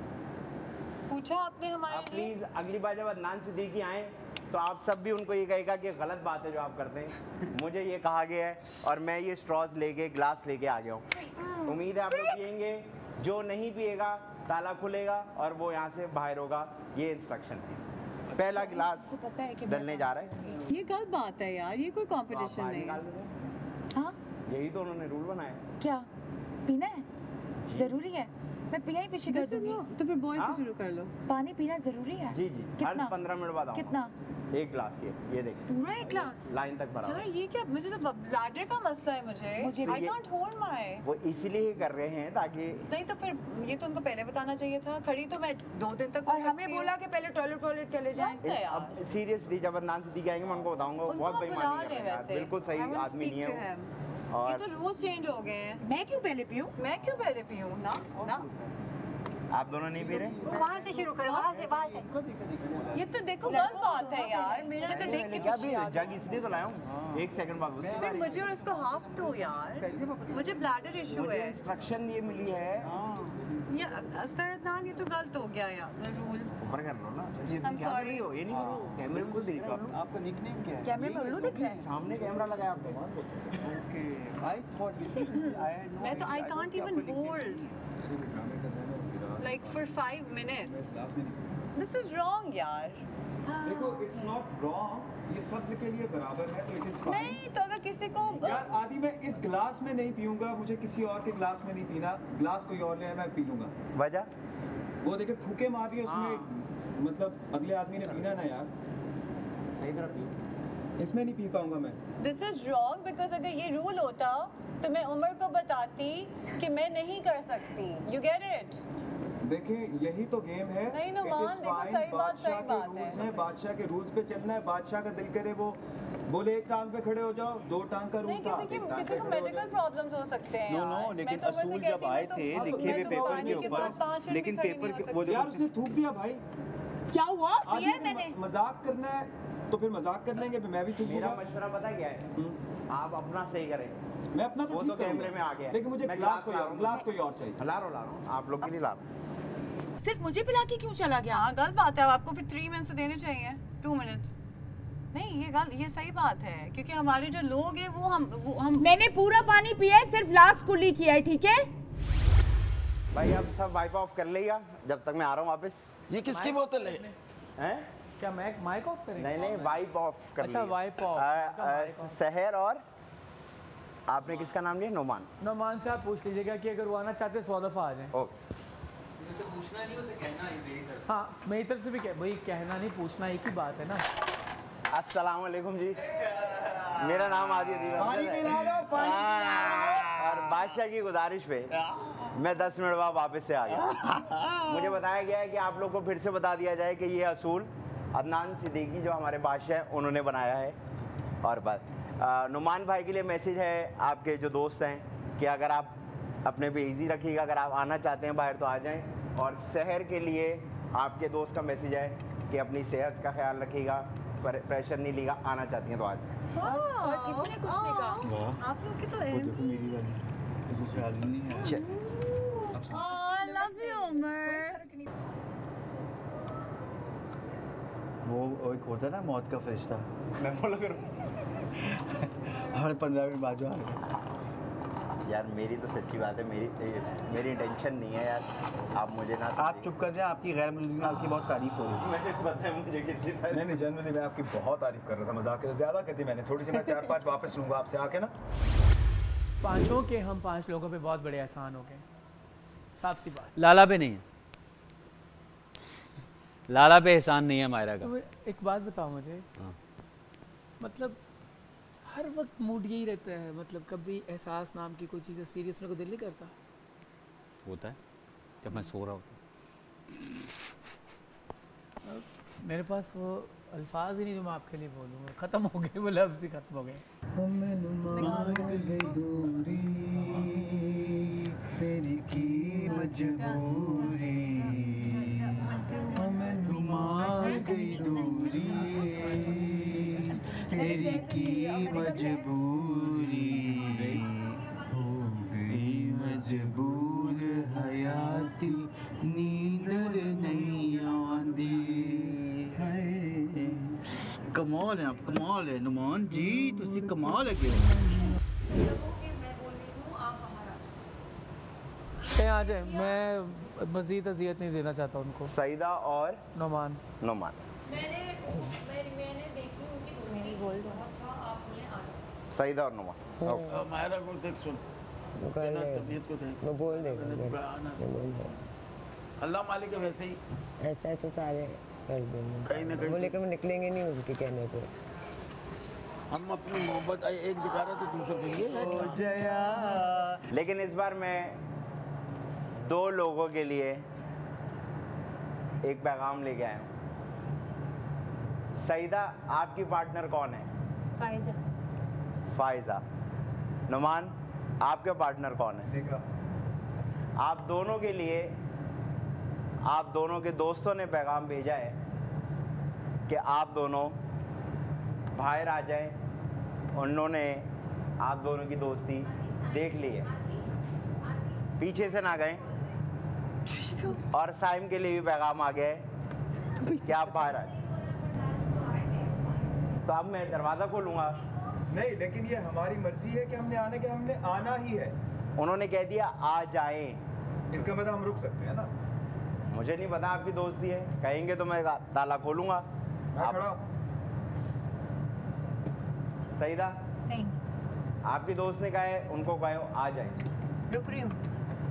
H: पूछा आपने हमारे
C: आप प्लीज अगली बार जब अदनान सिद्दीकी आए तो आप सब भी उनको ये कहेगा कि गलत बात है जो आप करते हैं। मुझे ये कहा गया है और मैं ये स्ट्रॉज लेके ग्लास लेके आ गया हूँ। उम्मीद है आप लोग पियेंगे। जो नहीं पिएगा ताला खुलेगा और वो यहाँ से बाहर होगा। ये इंस्ट्रक्शन है। पहला गिलास डलने जा रहा है।
H: ये गलत बात है यार, ये कोई कंपटीशन नहीं है।
F: हाँ
C: यही तो उन्होंने रूल बनाया।
F: क्या पीना है? जरूरी है? मैं पिया ही पीछे कर दूंगी।
H: तो फिर बॉय से शुरू कर लो।
F: पानी पीना जरूरी है?
C: जी जी।
F: कितना?
C: हर पंद्रह मिनट बाद आऊंगा।
F: कितना?
C: एक ग्लास। ये ये देखिए
H: पूरा एक ग्लास
C: लाइन तक भरा।
H: यार ये क्या, मुझे तो ब्लैडर का मसला है। मुझे आई कांट होल्ड माय।
C: वो इसलिए ही कर रहे हैं ताकि
H: नहीं तो फिर ये तो उनको पहले बताना चाहिए था। खड़ी तो मैं दो दिन तक।
F: और हमें बोला कि पहले टॉयलेट टॉयलेट चले जाएं।
C: अब सीरियसली जब अदनान सिद्दीकी आएंगे मैं उनको बताऊंगा। बहुत बेईमानी कर रहे हैं। बिल्कुल सही आदमी नहीं है वो।
H: ये तो रूल्स चेंज हो गए हैं।
F: मैं क्यों पहले पीऊं?
H: मैं क्यों पहले पीऊं? ना ना
C: आप दोनों नहीं पी रहे?
I: वहाँ से शुरू करो, वहाँ से वहाँ से।
H: ये तो देखो गलत बात है यार। मेरा तो देख के
C: क्या भी जग इसलिए तो लाया हूँ। एक सेकंड बाद उसके
H: फिर मुझे और इसको हाफ दो यार। मुझे ब्लैडर इशू है।
C: इंस्ट्रक्शन ये मिली है।
H: ये सरदान ये तो गलत हो गया यार रूल।
C: ऊपर कर लो ना।
H: I'm sorry।
C: हो ये नहीं करो। कैमरे में खुद देख लो।
B: आपका निकनेम क्या है?
F: कैमरे में उल्लू दिख रहा है।
C: सामने कैमरा लगाया आपने।
B: Okay I thought this is I
H: मैं तो I can't even hold like for five minutes. This is wrong यार।
B: देखो इट्स नॉट रॉन्ग, ये सब के लिए बराबर है तो इट इज फाइन।
H: नहीं तो अगर किसी को
B: यार आदि मैं इस ग्लास में नहीं पीऊंगा, मुझे किसी और के ग्लास में नहीं पीना। ग्लास कोई और ले आए मैं पी लूंगा।
C: वजह
B: वो देखे फूके मार रही है उसमें। मतलब अगले आदमी ने पीना ना यार।
C: सही तरह पी।
B: इसमें नहीं पी पाऊंगा मैं।
H: दिस इज रॉन्ग बिकॉज अगर ये रूल होता तो मैं उमर को बताती कि मैं नहीं कर सकती। You get it?
B: देखिए यही तो गेम है।
H: नहीं नुमान देखो सही बात सही बात है।
B: बादशाह के रूल्स पे चलना है। बादशाह का दिल करे वो बोले एक टांग पे खड़े हो जाओ, दो टांग का रूल था।
H: किसी की किसी को मेडिकल प्रॉब्लम्स हो सकते हैं
B: नो नो लेकिन असूल जब आए थे लिखे हुए पेपर के ऊपर, लेकिन पेपर के वो यार उसने थूक दिया भाई।
F: क्या हुआ? ये मैंने
B: मजाक करना है तो फिर मजाक कर लेंगे। मैं भी
C: मेरा मशवरा पता क्या है? आप अपना सही करें।
B: मैं अपना तो
C: ठीक कैमरे में आ गया।
B: लेकिन मुझे ग्लास कोई और ग्लास कोई और चाहिए।
C: ला रहा ला रहा आप लोग के लिए ला रहा।
F: सिर्फ मुझे पिला के क्यों चला गया?
H: हाँ गलत बात है। आपको फिर थ्री मिनट्स देने चाहिए। टू मिनट्स नहीं, ये गलत, ये सही बात है क्योंकि हमारे जो लोग हैं वो हम वो हम
F: मैंने पूरा पानी पिया है, सिर्फ लास्ट कुली किया है। ठीक है
C: भाई अब सब वाइप ऑफ कर लेगा जब तक मैं आ रहा हूँ वापस।
G: ये किसकी बोतल है?
C: हैं?
L: क्या माइक माइक ऑफ करेंगे?
C: नहीं नहीं वाइप ऑफ कर
L: अच्छा वाइप ऑफ।
C: शहर और आपने किसका नाम लिया? नोमान।
L: नोमान से आप पूछ लीजिएगा कि अगर वो आना चाहते हैं सौ दफा आ जाए।
C: ओके
L: तो पूछना नहीं, उसे कहना ही मेरी तरफ। हाँ मेरी तरफ से भी कह भाई कहना नहीं पूछना एक ही बात है ना।
C: अस्सलाम वालेकुम जी, मेरा नाम आदि अदील और बादशाह की गुजारिश पे मैं दस मिनट बाद वापस से आ गया। मुझे बताया गया है कि आप लोग को फिर से बता दिया जाए कि ये असूल अदनान सिद्दीकी जो हमारे बादशाह हैं उन्होंने बनाया है। और बस नुमान भाई के लिए मैसेज है आपके जो दोस्त हैं कि अगर आप अपने पे इजी रखिएगा, अगर आप आना चाहते हैं बाहर तो आ जाएं। और शहर के लिए आपके दोस्त का मैसेज है कि अपनी सेहत का ख्याल रखिएगा, प्रेशर नहीं लेगा, आना चाहती हैं तो आज।
F: किसी ने कुछ नहीं कहा।
H: आप लोग की तो
B: मेरी वाली कुछ ख्याल नहीं है।
H: I love you Umar.
B: वो एक होता है ना मौत का फरिश्ता,
C: मैं बोला फिर
B: हर पंद्रह मिनट बाद जो आ गया।
C: यार मेरी तो सच्ची बात है, मेरी मेरी इंटेंशन नहीं है यार, आप मुझे ना
B: आप चुप कर जाए। आपकी गैर मौजूदगी में आपकी बहुत तारीफ हो रही है।
C: मैंने पता है मुझे कितनी तारीफ।
P: नहीं नहीं जनरली मैं आपकी बहुत तारीफ कर रहा था, मजाक कर ज़्यादा कर दी मैंने थोड़ी सी। मैं चार पाँच वापस लूँगा आपसे आके ना।
L: पांचों के हम पांच लोगों पे बहुत बड़े एहसान हो गए। साफ सी बात।
R: लाला पे नहीं है, लाला पे एहसान नहीं है मायरा का।
L: तो एक बात बताओ मुझे, मतलब हर वक्त मूड यही रहता है, मतलब कभी एहसास नाम की कोई चीज़ सीरियस मेरे को दिल नहीं करता।
R: होता है जब मैं सो रहा होता।
L: मेरे पास वो अल्फाज ही नहीं जो मैं आपके लिए बोलूँगा। ख़त्म हो गए वो लफ्ज़ ही ख़त्म हो गए। तेरी की मजबूरी
S: बढ़ गई दूरी तेरी की मजबूरी हो गई मजबूर हयाती नींदर नहीं आंदी है। कमाल है आप, कमाल है नुमान जी, तुसी कमाल है क्यों
L: आ जाए। मैं मजीद अजियत नहीं देना चाहता उनको।
C: सईदा और
L: नुमान
C: नुमान
M: मैंने मैंने देखी उनकी दोस्ती बहुत था, आप बोले आ जाओ।
C: सईदा और नुमान
G: मायरा को देख सुन तबीयत को देख
N: मैं बोल देगा
G: अल्लाह मालिक है। वैसे ही
N: ऐसा तो सारे कर देंगे,
G: कहीं ना कहीं
N: वो लेकर निकलेंगे नहीं उनके कहने पे।
G: हम अपनी मोहब्बत एक दिखा रहे तो दूसरे को ये
C: हो जया। लेकिन इस बार मैं दो लोगों के लिए एक पैगाम लेके आया हूँ। सईदा, आपकी पार्टनर कौन है?
I: फाइजा।
C: फाइजा। नुमान, आपके पार्टनर कौन है?
B: देखा।
C: आप दोनों के लिए आप दोनों के दोस्तों ने पैगाम भेजा है कि आप दोनों बाहर आ जाएं। उन्होंने आप दोनों की दोस्ती देख ली है, पीछे से ना गए। और साइम के लिए भी पैगाम आ गया है कि आप बाहर आए। तो अब मैं दरवाज़ा खोलूँगा।
B: नहीं, लेकिन ये हमारी मर्जी है कि हमने आना, कि हमने आना ही है।
C: उन्होंने कह दिया आ जाएं।
B: इसका मतलब हम रुक सकते हैं ना?
C: मुझे नहीं पता, आपकी दोस्ती है, कहेंगे तो मैं ताला खोलूँगा।
B: मैं खड़ा।
C: सईदा, आपकी दोस्त ने कहा है उनको कहो आ जाए।
I: रुक रही हूँ,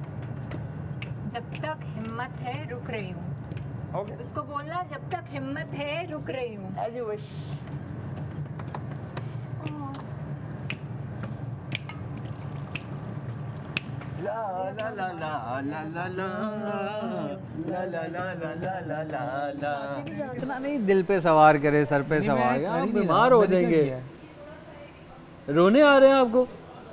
I: जब तक हिम्मत है रुक रही हूँ।
C: okay.
I: उसको बोलना जब तक हिम्मत है रुक रही हूँ।
C: As you wish.
S: ला ला ला ला ला ला ला ला ला ला ला ला ला।
J: इतना नहीं दिल पे सवार करे, सर पे सवार, आप बीमार हो जाएंगे। रोने आ रहे हैं आपको?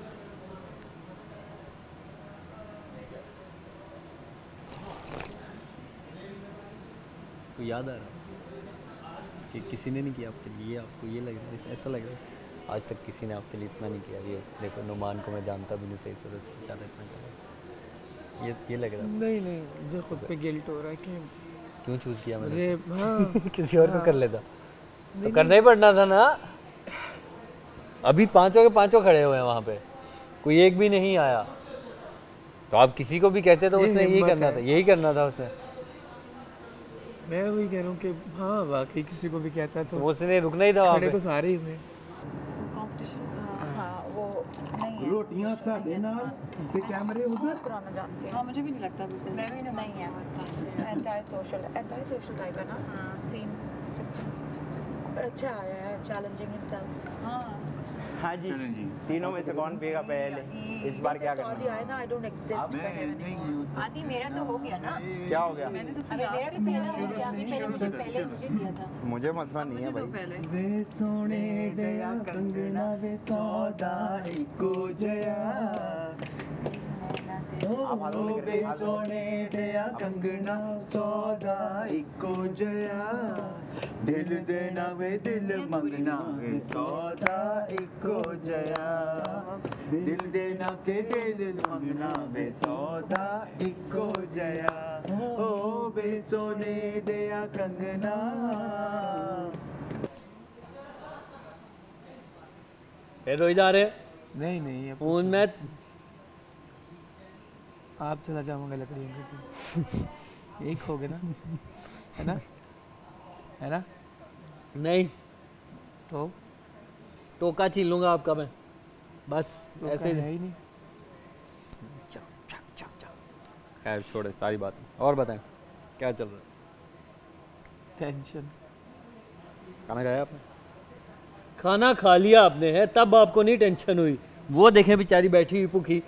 J: तो याद आ रहा कि किसी ने नहीं किया आपके लिए, आपको ये लग रहा है, ऐसा लग रहा है आज तक किसी ने आपके लिए इतना नहीं किया। ये देखो नुमान को मैं जानता भी नहीं सही से, बेचारा इतना कर, ये ये लग रहा है।
L: नहीं नहीं, मुझे खुद पे गिल्ट हो रहा है कि
J: क्यों चूज किया मैंने?
L: मुझे हाँ,
J: किसी और को कर लेता तो करना ही पड़ना था ना। अभी पांचों के पांचों खड़े हुए हैं वहाँ पे, कोई एक भी नहीं आया। तो आप किसी को भी कहते तो उसने यही करना था, यही करना था उसने।
L: मैं वही कह रहा हूँ कि हाँ वाकई किसी को भी कहता तो
J: उसने रुकना ही था वहाँ पे।
L: तो सारे ही हुए
F: कंपटीशन। हाँ वो नहीं है।
S: रोटियां साढ़े नाल ते कैमरे उधर।
F: पुराना जानते हैं।
H: हाँ मुझे भी नहीं लगता वैसे।
F: मैं भी नहीं है। Anti social anti social type है ना सीन। पर अच्छा आया है, चैलेंजिंग हिमसेल्फ। हाँ
C: हाँ जी, तीनों में से कौन पिएगा पहले? इस बार क्या करना?
F: आदि आया ना, I don't exist for heaven.
I: Adi मेरा तो हो गया ना।
C: क्या हो गया?
I: मैंने सबसे मेरा भी पहला हो गया, अभी मैंने मुझे पहले मुझे दिया था।
C: मुझे मसला नहीं है भाई।
S: वे सोने दया कंगना वे सौदा इको जया। ओ वे सोने दया कंगना सौदा इको जया। दिल देना वे दिल मंगना वे सौदा इको जया। दिल देना के दिल मंगना वे सौदा इको जया। ओ वे सोने दया कंगना।
J: फिर रोई जा रहे?
L: नहीं नहीं,
J: फोन में
L: आप चला जाऊंगा लकड़ियों के। एक हो गया ना, है ना, है ना?
J: नहीं
L: तो
J: टोका छीन लूंगा आपका मैं, बस ऐसे
L: है ही नहीं।
J: खैर छोड़े सारी बात। और बताएं क्या चल रहा है?
L: टेंशन।
J: खाना खाया आपने? खाना खा लिया आपने है तब आपको नहीं टेंशन हुई? वो देखें बेचारी बैठी हुई भूखी।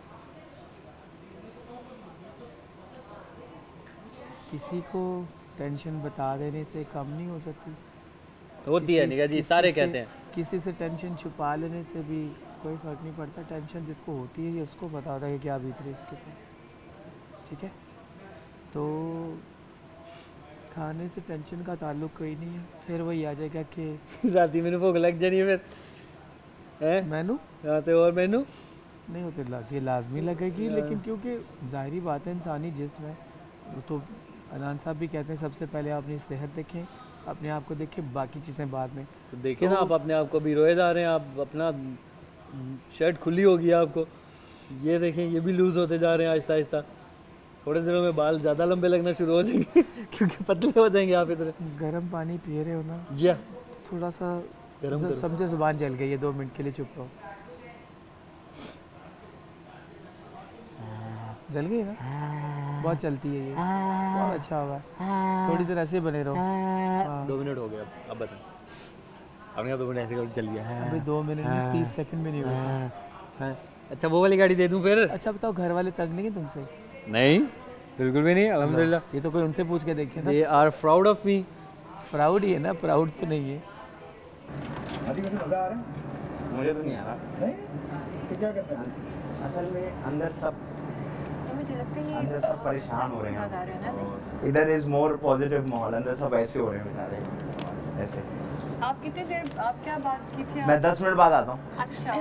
L: किसी को टेंशन बता देने से कम नहीं हो जाती।
J: होती है निका जी, सारे कहते हैं।
L: किसी से टेंशन छुपा लेने से भी कोई फर्क नहीं पड़ता। टेंशन जिसको होती है ये उसको पता होता है कि क्या बीत रही है इसके ऊपर, ठीक है? तो खाने से टेंशन का ताल्लुक कोई नहीं है, फिर वही आ जाएगा कि
J: रात ही मैंने भूख लग जानी है फिर हैं
L: मेनू
J: आते और मेनू
L: नहीं होते लग, ये लाजमी लगेगी, लेकिन क्योंकि जाहिरी बात है इंसानी जिस्म है, वो तो अदनान साहब भी कहते हैं सबसे पहले आप अपनी सेहत देखें, अपने आप को देखें, बाकी चीज़ें बाद में।
J: तो देखें ना आप अपने आप को भी रोए जा रहे हैं, आप अपना शर्ट खुली होगी आपको, ये देखें ये भी लूज़ होते जा रहे हैं आहिस्ता आहिस्ता, थोड़े दिनों में बाल ज़्यादा लंबे लगना शुरू हो जाएंगे क्योंकि पतले हो जाएंगे आप इधर।
L: गर्म पानी पी रहे हो ना
J: या
L: थोड़ा सा
J: गर्म करो।
L: समझो जुबान जल गई है, दो मिनट के लिए चुप रहो। जल गई ना, बहुत चलती है ये, बहुत अच्छा होगा, थोड़ी देर ऐसे बने रहो।
J: दो मिनट हो गए अब अब बताओ, आपने दो मिनट ऐसे चल गया
L: अभी दो मिनट नहीं तीस सेकंड में नहीं हुआ।
J: अच्छा वो वाली गाड़ी दे दूं फिर?
L: अच्छा बताओ घर वाले तंग नहीं है तुमसे?
J: नहीं बिल्कुल भी नहीं अल्हम्दुलिल्लाह।
L: ये तो कोई उनसे पूछ के देखे ना।
J: They are proud of me.
L: Proud ही है ना, प्राउड तो नहीं है।
C: आदि वैसे मजा आ रहा है? मुझे तो नहीं आ रहा। नहीं? तो क्या करते हैं? असल में अंदर सब
I: मुझे लगता है ये
C: अंदर सब परेशान हो रहे हैं। इधर इज मोर पॉजिटिव माहौल, अंदर सब ऐसे हो रहे हैं बेचारे ऐसे।
H: आप कितने देर आप क्या बात की थी?
C: मैं दस मिनट बाद आता हूँ।
H: अच्छा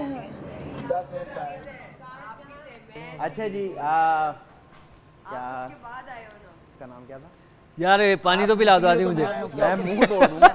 C: अच्छा जी आ, क्या उसके बाद आए हो ना? इसका नाम क्या था
J: यार? पानी तो पिला दो आदि मुझे,
C: मैं मुंह तोड़ दूंगा।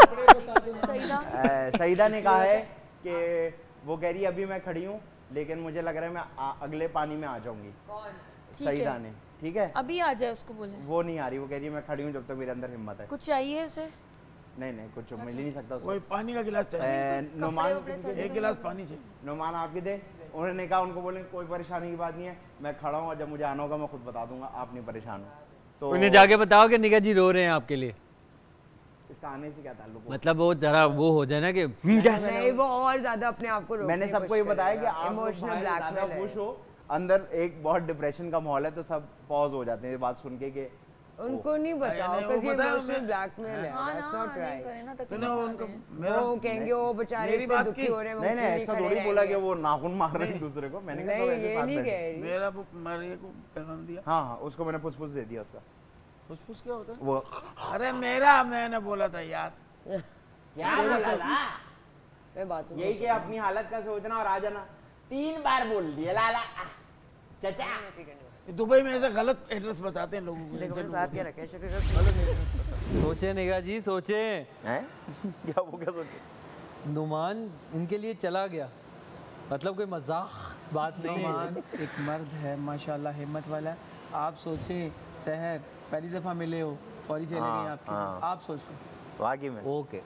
C: सईदा ने कहा है कि वो कह रही है अभी मैं खड़ी हूँ लेकिन मुझे लग रहा है मैं आ, अगले पानी में आ जाऊंगी। सईदा ने, ठीक है
M: अभी आ जाए उसको बोले।
C: वो नहीं आ रही, वो कह रही है मैं खड़ी हूँ जब तक मेरे अंदर हिम्मत है।
M: कुछ चाहिए उसे?
C: नहीं नहीं कुछ मिल ही नहीं सकता उसको।
G: कोई पानी का गिलास चाहिए।
C: नुमान
G: एक गिलास पानी चाहिए।
C: नुमान आप भी दे। उन्होंने कहा उनको बोले कोई परेशानी की बात नहीं है, मैं खड़ा हूँ और जब मुझे आना होगा मैं खुद बता दूंगा, आप नहीं परेशान हो।
J: तो उन्हें जाके बताओ कि निका जी रो रहे हैं आपके लिए।
C: इसका आने से क्या ताल्लुक?
J: मतलब वो जरा वो हो जाए ना कि
N: नहीं वो और ज्यादा अपने आप को
C: मैंने सबको ये बताया कि आप
N: इमोशनल
C: ज्यादा खुश हो, अंदर एक बहुत डिप्रेशन का माहौल है तो सब पॉज हो जाते हैं ये बात सुन के कि
N: उनको नहीं बताओ क्योंकि इमोशनल ब्लैकमेल है, दैट्स नॉट राइट।
G: तो ना उनको
N: वो कहेंगे वो बेचारे इतने दुखी हो रहे हैं।
C: नहीं नहीं ऐसा थोड़ी बोला कि वो नाखून मार रहे हैं दूसरे को, मैंने कहा
N: नहीं ये नहीं कह रही।
G: मेरा वो मारिए को पैगाम दिया।
C: हाँ हाँ उसको मैंने फुसफुस दे दिया उसका।
G: फुसफुस क्या होता है?
C: वो
G: अरे मेरा मैंने बोला था यार।
C: क्या बोला था?
N: मैं बात
C: यही कि अपनी हालत का सोचना और आ जाना। तीन बार बोल दिया लाला चाचा।
G: दुबई में ऐसा गलत एड्रेस बताते हैं लोगों को।
N: देखो मेरे साथ क्या रखे
J: सोचे निगा जी सोचे
C: हैं क्या वो क्या सोचे?
J: नुमान इनके लिए चला गया, मतलब कोई मजाक बात नहीं है।
L: नुमान एक मर्द है माशाल्लाह, हिम्मत वाला है। आप सोचें सहर पहली दफा मिले हो, फौरी चले गए आपके, आप सोचो
C: वाकई में।
J: ओके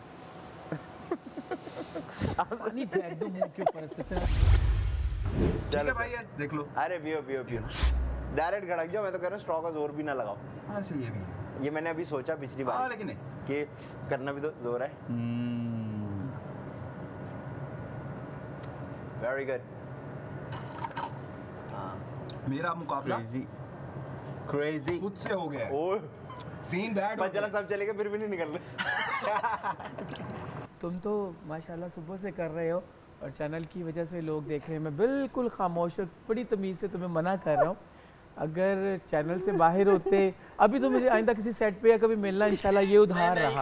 L: पानी फेंक दो मुंह के ऊपर से।
C: चलो भाई देख लो। अरे पियो पियो पियो डायरेक्ट गड़क जाओ। मैं तो कह रहा हूँ स्ट्रॉ का जोर भी ना लगाओ।
B: हाँ सही है भी।
C: ये मैंने अभी सोचा पिछली बार।
B: हाँ, लेकिन
C: कि करना भी तो जोर है। Very good.
B: मेरा मुकाबला
C: क्रेजी
B: खुद से हो गया।
C: ओह
B: सीन बैड
C: हो गया। सब चलेगा फिर भी नहीं निकल रहे।
L: तुम तो माशाल्लाह सुबह से कर रहे हो और चैनल की वजह से लोग देख रहे हैं। मैं बिल्कुल खामोश और बड़ी तमीज़ से तुम्हें मना कर रहा हूँ। अगर चैनल से बाहर होते अभी तो मुझे आइंदा किसी सेट पे या कभी मिलना इंशाल्लाह ये उधार रहा।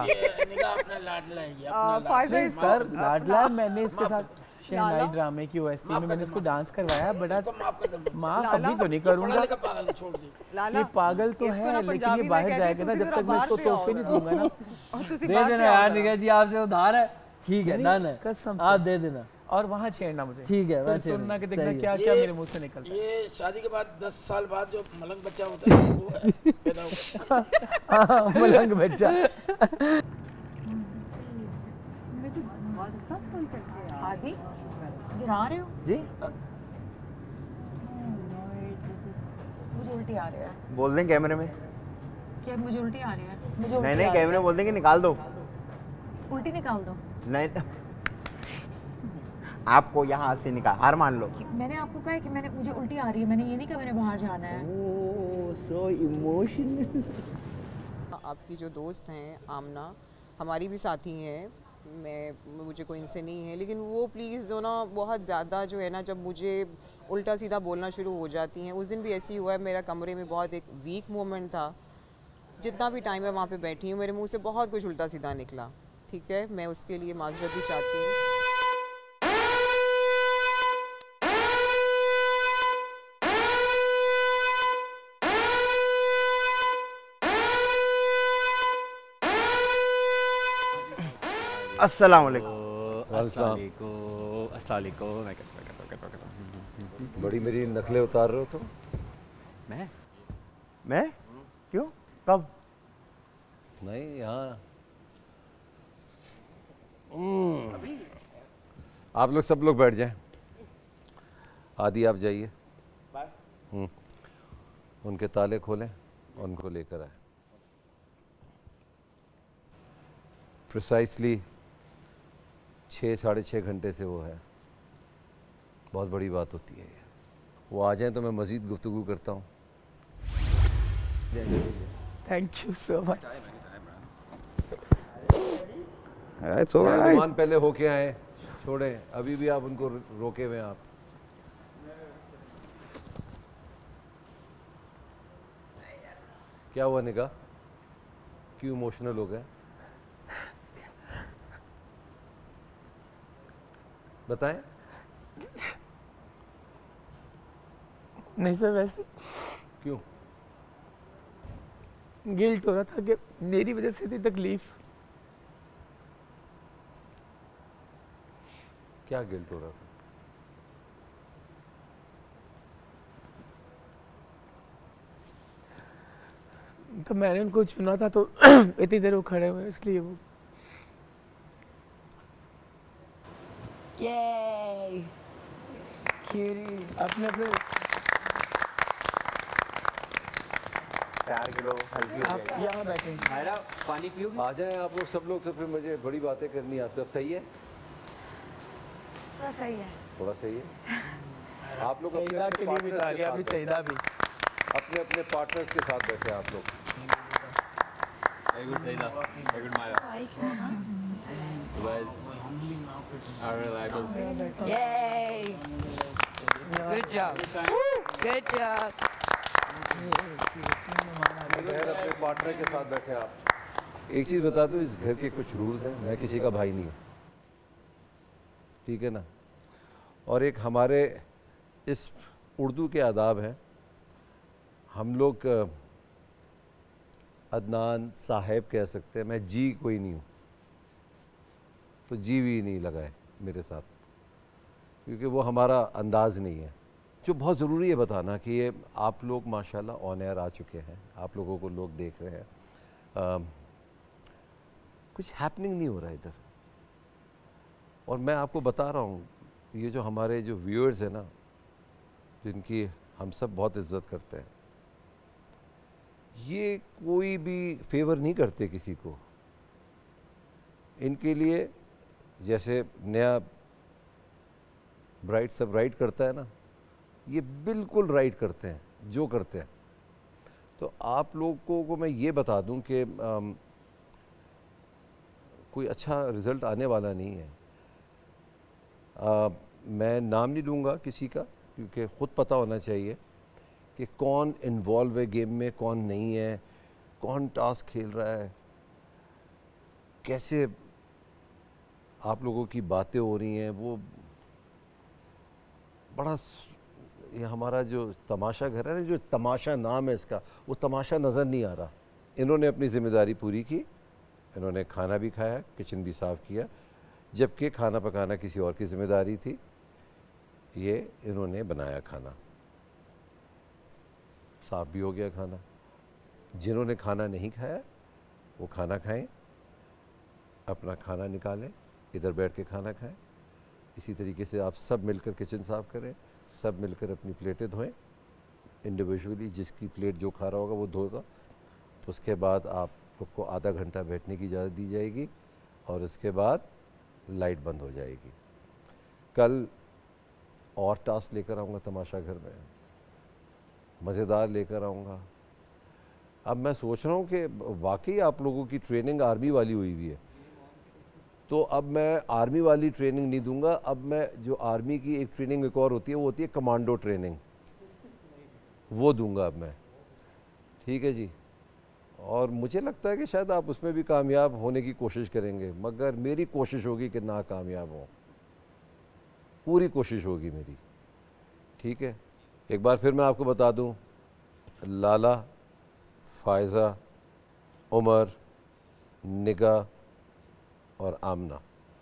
L: सर लाडला मैंने इसके साथ शहनाई ड्रामे की ओएसटी में मैंने इसको डांस करवाया, बड़ा माफ अभी तो नहीं करूंगा। ये पागल तो है लेकिन ये बाहर जाएगा ना जब तक मैं इसको तोहफे नहीं दूंगा ना।
J: दे देना यार निगा जी आपसे उधार है। ठीक है डन है,
L: कसम
J: आप दे देना
L: और वहाँ छेड़ना मुझे।
J: ठीक है
L: फिर सुनना कि देखना क्या क्या मेरे मुंह से निकलता है।
G: ये शादी के बाद दस साल बाद जो मलंग बच्चा होता है वो है पैदा होता है।
L: हाँ मलंग बच्चा।
F: आदि गिरा रहे हो
C: जी?
F: मुझे उल्टी आ रही है।
C: बोल दें कैमरे में।
F: क्या मुझे उल्टी आ रही है? मुझे
C: नहीं नहीं कैमरे बोल दें कि निकाल दो।
F: उल्टी निकाल दो।
C: नहीं आपको यहाँ से निकाल, हार मान लो।
F: मैंने आपको कहा है कि मैंने मुझे उल्टी आ रही है, मैंने ये नहीं कहा मैंने बाहर जाना है।
C: Oh so emotional.
Q: आपकी जो दोस्त हैं आमना हमारी भी साथी हैं, मैं मुझे कोई इनसे नहीं है, लेकिन वो प्लीज़ जो ना बहुत ज़्यादा जो है ना जब मुझे उल्टा सीधा बोलना शुरू हो जाती हैं। उस दिन भी ऐसे ही हुआ है, मेरा कमरे में बहुत एक वीक मोमेंट था जितना भी टाइम है वहाँ पे बैठी हूँ, मेरे मुंह से बहुत कुछ उल्टा सीधा निकला, ठीक है, मैं उसके लिए माजरत भी चाहती हूँ।
C: अस्सलाम वालेकुम।
O: बड़ी मेरी नकलें उतार रहे हो तुम?
C: मैं मैं क्यों कब?
O: नहीं यहाँ आप लोग सब लोग बैठ जाएं। आदि आप जाइए, उनके ताले खोलें और उनको लेकर आए। प्रिसाइसली छः साढ़े छः घंटे से वो है, बहुत बड़ी बात होती है ये। वो आ जाएं तो मैं मज़ीद गुफ्तगू करता हूँ।
L: Thank you so much.
O: मेहमान पहले होके आए, छोड़े, अभी भी आप उनको रोके हुए हैं आप। क्या हुआ निगाह, क्यों इमोशनल हो गए? बताएं।
L: नहीं सर, वैसे
O: क्यों?
L: गिल्ट हो रहा था कि मेरी वजह से थी तकलीफ।
O: क्या गिल्ट हो रहा था?
L: तो मैंने उनको चुना था तो इतनी देर वो खड़े हुए, इसलिए वो
M: Yay!
L: Cutie. अपने अपने
C: प्यार करो, हल्की
L: आप यहाँ बैठे।
O: मायरा पानी पियोगे? आ जाएं आप लोग सब लोग, तो फिर मुझे बड़ी बातें करनी है आपसे। सही है?
M: थोड़ा सही है।
O: थोड़ा सही है। आप लोग अपने
L: सईदा के लिए भी आ गया, अभी सईदा भी
O: अपने अपने पार्टनर्स के साथ बैठे आप लोग।
R: Very good Saeeda, very good Maira. You guys are reliable.
M: Yay! Good job. Good job.
O: अपने पार्टनर के साथ बैठे आप। एक चीज़ बता दूं, इस घर के कुछ रूल्स हैं, मैं किसी का भाई नहीं हूँ, ठीक है ना? और एक हमारे इस उर्दू के आदाब हैं, हम लोग अदनान साहेब कह सकते हैं, मैं जी कोई नहीं हूँ, तो जी भी नहीं लगाए मेरे साथ, क्योंकि वो हमारा अंदाज़ नहीं है। जो बहुत ज़रूरी है बताना कि ये आप लोग माशाल्लाह ऑन एयर आ चुके हैं, आप लोगों को लोग देख रहे हैं, आ, कुछ हैपनिंग नहीं हो रहा इधर। और मैं आपको बता रहा हूँ, ये जो हमारे जो व्यूअर्स हैं ना, जिनकी हम सब बहुत इज्जत करते हैं, ये कोई भी फेवर नहीं करते किसी को। इनके लिए जैसे नया ब्राइट सब राइट करता है ना, ये बिल्कुल राइट करते हैं जो करते हैं। तो आप लोगों को मैं ये बता दूं कि आम, कोई अच्छा रिज़ल्ट आने वाला नहीं है। आ, मैं नाम नहीं लूँगा किसी का, क्योंकि ख़ुद पता होना चाहिए कि कौन इन्वॉल्व है गेम में, कौन नहीं है, कौन टास्क खेल रहा है, कैसे आप लोगों की बातें हो रही हैं। वो बड़ा, ये हमारा जो तमाशा घर है ना, जो तमाशा नाम है इसका, वो तमाशा नज़र नहीं आ रहा। इन्होंने अपनी ज़िम्मेदारी पूरी की, इन्होंने खाना भी खाया, किचन भी साफ़ किया, जबकि खाना पकाना किसी और की ज़िम्मेदारी थी। ये इन्होंने बनाया खाना, साफ़ भी हो गया खाना। जिन्होंने खाना नहीं खाया वो खाना खाएं, अपना खाना निकालें, इधर बैठ के खाना खाएं। इसी तरीके से आप सब मिलकर किचन साफ़ करें, सब मिलकर अपनी प्लेटें धोएं इंडिविजुअली। जिसकी प्लेट जो खा रहा होगा वो धोएगा। उसके बाद आप लोग को आधा घंटा बैठने की इजाज़त दी जाएगी और उसके बाद लाइट बंद हो जाएगी। कल और टास्क लेकर आऊँगा तमाशा घर में, मज़ेदार लेकर आऊँगा। अब मैं सोच रहा हूँ कि वाकई आप लोगों की ट्रेनिंग आर्मी वाली हुई हुई है, तो अब मैं आर्मी वाली ट्रेनिंग नहीं दूंगा। अब मैं जो आर्मी की एक ट्रेनिंग एक और होती है, वो होती है कमांडो ट्रेनिंग, वो दूंगा अब मैं। ठीक है जी। और मुझे लगता है कि शायद आप उसमें भी कामयाब होने की कोशिश करेंगे, मगर मेरी कोशिश होगी कि ना कामयाब हो, पूरी कोशिश होगी मेरी, ठीक है। एक बार फिर मैं आपको बता दूं, लाला, फ़ायज़ा, उमर, निगाह और आमना,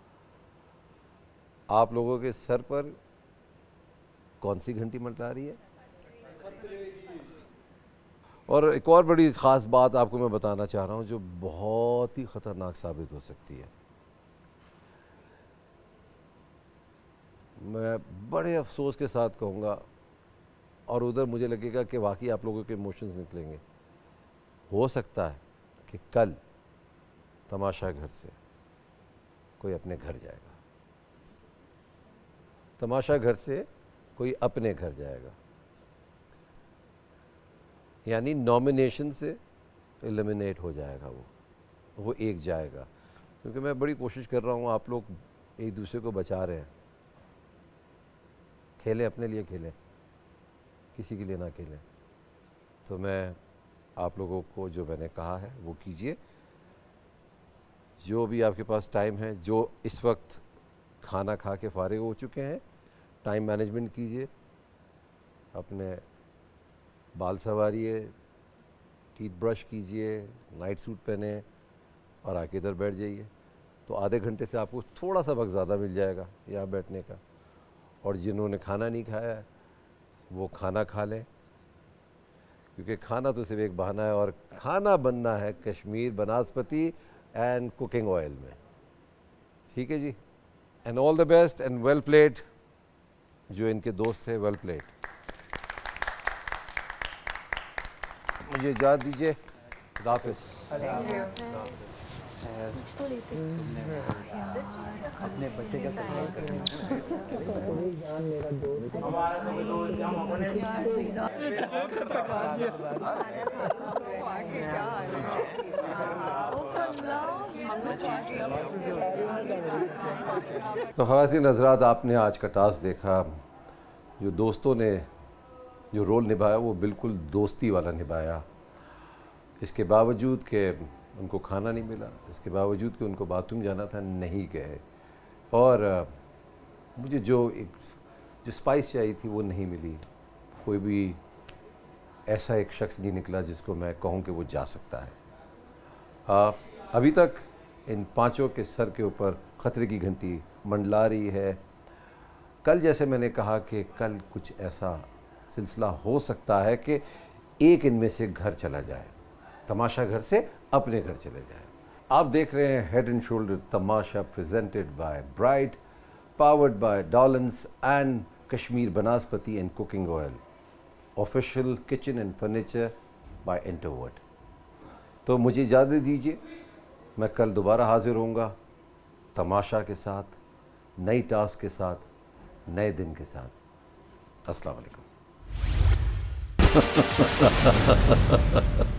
O: आप लोगों के सर पर कौन सी घंटी मंडरा रही है? और एक और बड़ी ख़ास बात आपको मैं बताना चाह रहा हूँ जो बहुत ही ख़तरनाक साबित हो सकती है। मैं बड़े अफसोस के साथ कहूँगा, और उधर मुझे लगेगा कि वाकई आप लोगों के इमोशंस निकलेंगे। हो सकता है कि कल तमाशा घर से कोई अपने घर जाएगा, तमाशा घर से कोई अपने घर जाएगा, यानी नॉमिनेशन से एलिमिनेट हो जाएगा, वो वो एक जाएगा। क्योंकि मैं बड़ी कोशिश कर रहा हूँ, आप लोग एक दूसरे को बचा रहे हैं। खेलें, अपने लिए खेलें, किसी के लिए ना खेलें। तो मैं आप लोगों को जो मैंने कहा है वो कीजिए। जो भी आपके पास टाइम है, जो इस वक्त खाना खा के फारिग हो चुके हैं, टाइम मैनेजमेंट कीजिए, अपने बाल संवारिए, टीथ ब्रश कीजिए, नाइट सूट पहने और आके इधर बैठ जाइए। तो आधे घंटे से आपको थोड़ा सा वक्त ज़्यादा मिल जाएगा यहाँ बैठने का। और जिन्होंने खाना नहीं खाया है वो खाना खा लें, क्योंकि खाना तो सिर्फ एक बहाना है, और खाना बनना है Kashmir banaspati and cooking oil में, ठीक है जी। And all the best and well played. जो इनके दोस्त थे, वेल प्लेड। मुझे इजाज़त दीजिए, खुदा हाफ़िज़।
S: अपने बच्चे का
O: तो ख़वातीन हज़रात, आपने आज का टास्क देखा। जो दोस्तों ने जो रोल निभाया वो बिल्कुल दोस्ती वाला निभाया। इसके बावजूद कि उनको खाना नहीं मिला, इसके बावजूद कि उनको बाथरूम जाना था, नहीं गए। और मुझे जो एक जो स्पाइस चाहिए थी वो नहीं मिली। कोई भी ऐसा एक शख्स नहीं निकला जिसको मैं कहूँ कि वो जा सकता है। आ, अभी तक इन पांचों के सर के ऊपर ख़तरे की घंटी मंडला रही है। कल जैसे मैंने कहा कि कल कुछ ऐसा सिलसिला हो सकता है कि एक इनमें से घर चला जाए, तमाशा घर से अपने घर चले जाए। आप देख रहे हैं Head and Shoulder Tamasha, presented by Bright, powered by Dawlance and Kashmir banaspati and cooking oil, official kitchen and furniture by Interwood. तो मुझे इजाज़त दीजिए, मैं कल दोबारा हाजिर होऊंगा तमाशा के साथ, नई टास्क के साथ, नए दिन के साथ। अस्सलाम वालेकुम।